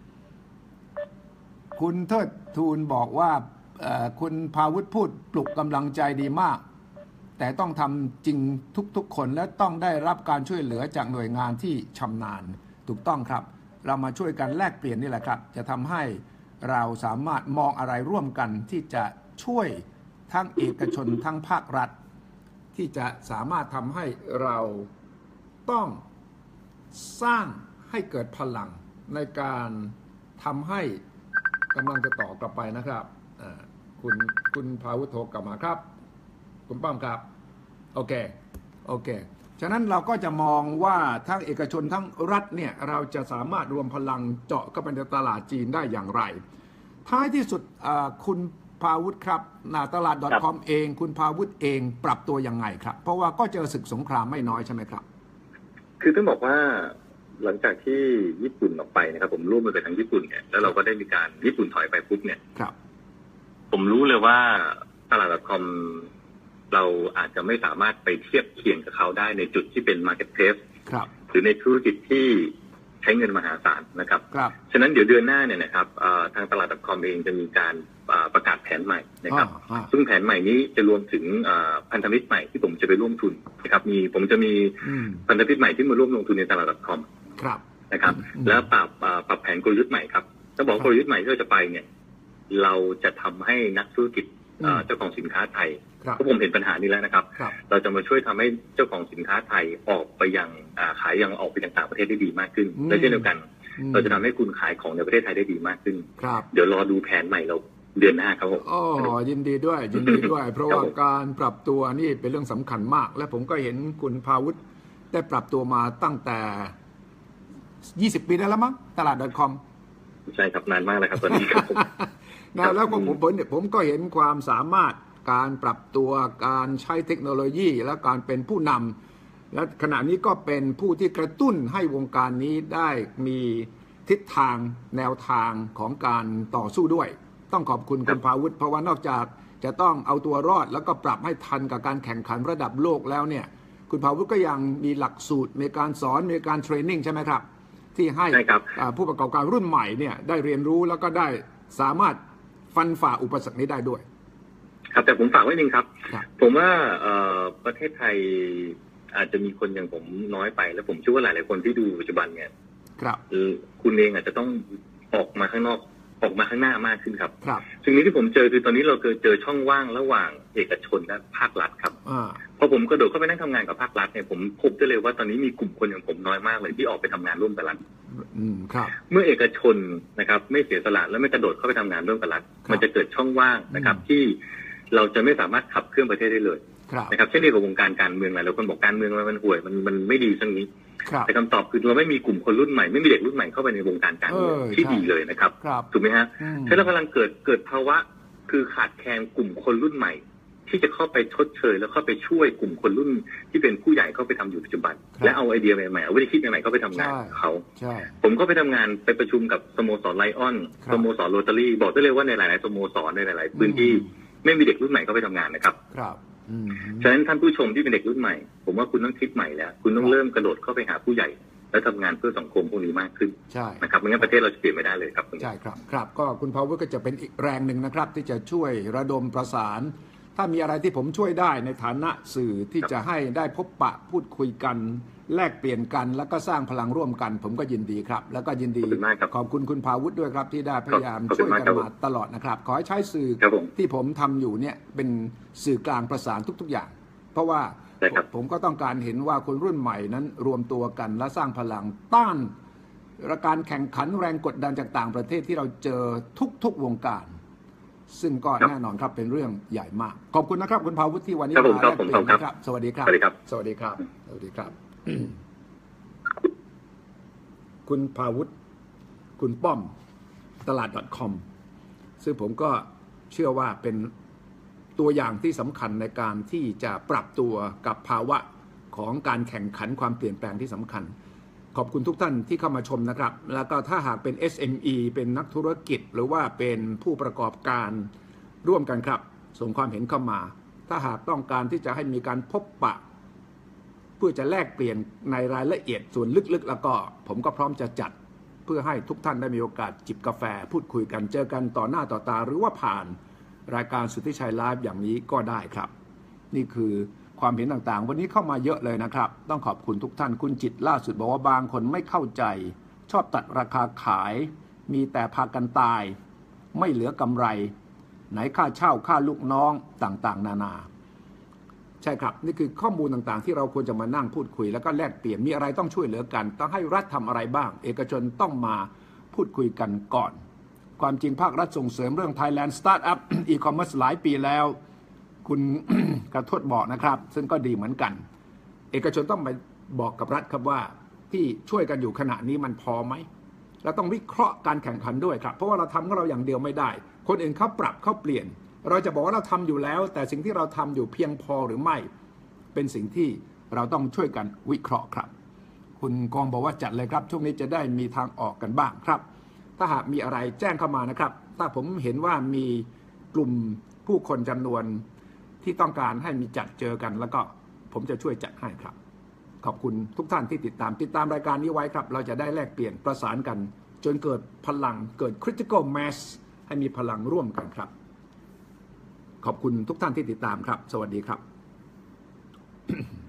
คุณเทิดทูลบอกว่าคุณภาวุฒิพูดปลุกกำลังใจดีมากแต่ต้องทำจริงทุกๆคนและต้องได้รับการช่วยเหลือจากหน่วยงานที่ชำนาญถูกต้องครับเรามาช่วยกันแลกเปลี่ยนนี่แหละครับจะทำให้เราสามารถมองอะไรร่วมกันที่จะช่วยทั้งเอกชนทั้งภาครัฐที่จะสามารถทำให้เราต้องสร้างให้เกิดพลังในการทำให้กำลังจะต่อกลับไปนะครับคุณคุณภาวุฒิโทรกลับมาครับคุณป้อมครับโอเคโอเคฉะนั้นเราก็จะมองว่าทั้งเอกชนทั้งรัฐเนี่ยเราจะสามารถรวมพลังเจาะเข้าไปในตลาดจีนได้อย่างไรท้ายที่สุดคุณภาวุฒิครับหน้าตลาด .com เองคุณภาวุฒิเองปรับตัวยังไงครับเพราะว่าก็เจอศึกสงครามไม่น้อยใช่ไหมครับคือต้องบอกว่าหลังจากที่ญี่ปุ่นออกไปนะครับผมร่วมมือกับทางญี่ปุ่นเนี่ยแล้วเราก็ได้มีการญี่ปุ่นถอยไปปุ๊บเนี่ยครับผมรู้เลยว่าตลาด .com เราอาจจะไม่สามารถไปเทียบเคียงกับเขาได้ในจุดที่เป็น marketplace หรือในธุรกิจที่ใช้เงินมหาศาลนะครับฉะนั้นเดี๋ยวเดือนหน้าเนี่ยนะครับทางตลาด .com เองจะมีการประกาศแผนใหม่นะครับซึ่งแผนใหม่นี้จะรวมถึงพันธมิตรใหม่ที่ผมจะไปร่วมทุนนะครับมีผมจะมีพันธมิตรใหม่ที่มาร่วมลงทุนในตลาด .com นะครับแล้วปรับปรับแผนกลยุทธ์ใหม่ครับถ้าบอกกลยุทธ์ใหม่ที่เราจะไปเนี่ยเราจะทำให้นักธุรกิจเจ้าของสินค้าไทยเพราะผมเห็นปัญหานี้แล้วนะครับเราจะมาช่วยทำให้เจ้าของสินค้าไทยออกไปยังขายยังออกไปยังต่างประเทศได้ดีมากขึ้นและเช่นเดียวกันเราจะทำให้คุณขายของในประเทศไทยได้ดีมากขึ้นเดี๋ยวรอดูแผนใหม่เราเดือนหน้าครับผมอ๋อยินดีด้วยยินดีด้วยเพราะว่าการปรับตัวนี่เป็นเรื่องสำคัญมากและผมก็เห็นคุณภาวุฒิได้ปรับตัวมาตั้งแต่ยี่สิบปีได้แล้วมั้งตลาด .com ใช่ครับนานมากเลยครับตอนนี้ครับนะแล้วก็ผมผมก็เห็นความสามารถการปรับตัวการใช้เทคโนโลยีและการเป็นผู้นำและขณะนี้ก็เป็นผู้ที่กระตุ้นให้วงการนี้ได้มีทิศทางแนวทางของการต่อสู้ด้วยต้องขอบคุณคุณภาวุฒิเพราะว่านอกจากจะต้องเอาตัวรอดแล้วก็ปรับให้ทันกับการแข่งขันระดับโลกแล้วเนี่ยคุณภาวุฒิก็ยังมีหลักสูตรมีการสอนมีการเทรนนิ่งใช่ไหมครับที่ให้ผู้ประกอบการรุ่นใหม่เนี่ยได้เรียนรู้แล้วก็ได้สามารถฟันฝ่าอุปสรรคนี้ได้ด้วยครับแต่ผมฝากไว้นึงครับผมว่าประเทศไทยอาจจะมีคนอย่างผมน้อยไปแล้วผมเชื่อว่าหลายๆคนที่ดูปัจจุบันเนี่ยครับคุณเองอาจจะต้องออกมาข้างนอกออกมาข้างหน้ามากขึ้นครับครับสิ่งนี้ที่ผมเจอคือตอนนี้เราเจอช่องว่างระหว่างเอกชนและภาครัฐครับพอผมกระโดดเข้าไปนั่งทำงานกับภาครัฐเนี่ยผมพบได้เลยว่าตอนนี้มีกลุ่มคนอย่างผมน้อยมากเลยที่ออกไปทำงานร่วมกับรัฐเมื่อเอกชนนะครับไม่เสียสละและไม่กระโดดเข้าไปทำงานร่วมกับรัฐมันจะเกิดช่องว่างนะครับที่เราจะไม่สามารถขับเคลื่อนประเทศได้เลยนะครับเช่นเดียวกับวงการการเมืองหลายคนบอกการเมืองมันห่วยมันมันไม่ดีช่วงนี้แต่คำตอบคือเราไม่มีกลุ่มคนรุ่นใหม่ไม่มีเด็กรุ่นใหม่เข้าไปในวงการการเมืองที่ดีเลยนะครับถูกไหมฮะฉะนั้นเรากำลังเกิดเกิดภาวะคือขาดแคลนกลุ่มคนรุ่นใหม่ที่จะเข้าไปชดเชยแล้วเข้าไปช่วยกลุ่มคนรุ่นที่เป็นผู้ใหญ่เข้าไปทำอยู่ปัจจุบันและเอาไอเดียใหม่ๆเอาวิธีคิดใหม่ๆเข้าไปทำงานเขาผมก็ไปทำงานไปประชุมกับสโมสรไลออนสโมสรโรตารี่บอกได้เลยว่าในหลายๆสโมสรในหลายๆพื้นที่ไม่มีเด็กรุ่นใหม่เข้าไปทำงานนะครับฉะนั้นท่านผู้ชมที่เป็นเด็กรุ่นใหม่ผมว่าคุณต้องคิดใหม่แล้วคุณต้องเริ่มกระโดดเข้าไปหาผู้ใหญ่และทำงานเพื่อสังคมพวกนี้มากขึ้นใช่นะครับไม่งั้นประเทศเราจะเปลี่ยนไม่ได้เลยครับใช่ครับครับก็คุณภาวุฒิก็จะเป็นอีกแรงหนึ่งนะครับที่จะช่วยระดมประสานถ้ามีอะไรที่ผมช่วยได้ในฐานะสื่อที่จะให้ได้พบปะพูดคุยกันแลกเปลี่ยนกันแล้วก็สร้างพลังร่วมกันผมก็ยินดีครับแล้วก็ยินดีขอบคุณคุณภาวุฒิด้วยครับที่ได้พยายามช่วยกันมาตลอดนะครับขอให้ใช้สื่อที่ผมทำอยู่เนี่ยเป็นสื่อกลางประสานทุกๆอย่างเพราะว่าผมก็ต้องการเห็นว่าคนรุ่นใหม่นั้นรวมตัวกันและสร้างพลังต้านการแข่งขันแรงกดดันจากต่างประเทศที่เราเจอทุกๆวงการซึ่งก็แน่นอนครับเป็นเรื่องใหญ่มากขอบคุณนะครับคุณภาวุฒิที่วันนี้มาแลกเปลี่ยนนะครับสวัสดีครับสวัสดีครับสวัสดีครับสวัสดีครับคุณภาวุฒิคุณป้อมตลาด .com ซึ่งผมก็เชื่อว่าเป็นตัวอย่างที่สำคัญในการที่จะปรับตัวกับภาวะของการแข่งขันความเปลี่ยนแปลงที่สำคัญขอบคุณทุกท่านที่เข้ามาชมนะครับแล้วก็ถ้าหากเป็น เอส เอ็ม อี เป็นนักธุรกิจหรือว่าเป็นผู้ประกอบการร่วมกันครับส่งความเห็นเข้ามาถ้าหากต้องการที่จะให้มีการพบปะเพื่อจะแลกเปลี่ยนในรายละเอียดส่วนลึกๆแล้วก็ผมก็พร้อมจะจัดเพื่อให้ทุกท่านได้มีโอกาสจิบกาแฟพูดคุยกันเจอกันต่อหน้าต่อตาหรือว่าผ่านรายการสุทธิชัยไลฟ์อย่างนี้ก็ได้ครับนี่คือความเห็นต่างๆวันนี้เข้ามาเยอะเลยนะครับต้องขอบคุณทุกท่านคุณจิตล่าสุดบอกว่าบางคนไม่เข้าใจชอบตัดราคาขายมีแต่พากันตายไม่เหลือกำไรไหนค่าเช่าค่าลูกน้องต่างๆนานาใช่ครับนี่คือข้อมูลต่างๆที่เราควรจะมานั่งพูดคุยแล้วก็แลกเปลี่ยนมีอะไรต้องช่วยเหลือกันต้องให้รัฐทำอะไรบ้างเอกชนต้องมาพูดคุยกันก่อนความจริงภาครัฐส่งเสริมเรื่อง Thailand Startup E-commerce หลายปีแล้วคุณ กระทดบอกนะครับซึ่งก็ดีเหมือนกันเอกชนต้องไปบอกกับรัฐครับว่าที่ช่วยกันอยู่ขณะนี้มันพอไหมเราต้องวิเคราะห์การแข่งขันด้วยครับเพราะว่าเราทำของเราอย่างเดียวไม่ได้คนอื่นเขาปรับเขาเปลี่ยนเราจะบอกว่าเราทำอยู่แล้วแต่สิ่งที่เราทำอยู่เพียงพอหรือไม่เป็นสิ่งที่เราต้องช่วยกันวิเคราะห์ครับคุณกองบอกว่าจัดเลยครับช่วงนี้จะได้มีทางออกกันบ้างครับถ้าหากมีอะไรแจ้งเข้ามานะครับถ้าผมเห็นว่ามีกลุ่มผู้คนจำนวนที่ต้องการให้มีจัดเจอกันแล้วก็ผมจะช่วยจัดให้ครับขอบคุณทุกท่านที่ติดตามติดตามรายการนี้ไว้ครับเราจะได้แลกเปลี่ยนประสานกันจนเกิดพลังเกิด critical mass ให้มีพลังร่วมกันครับขอบคุณทุกท่านที่ติดตามครับสวัสดีครับ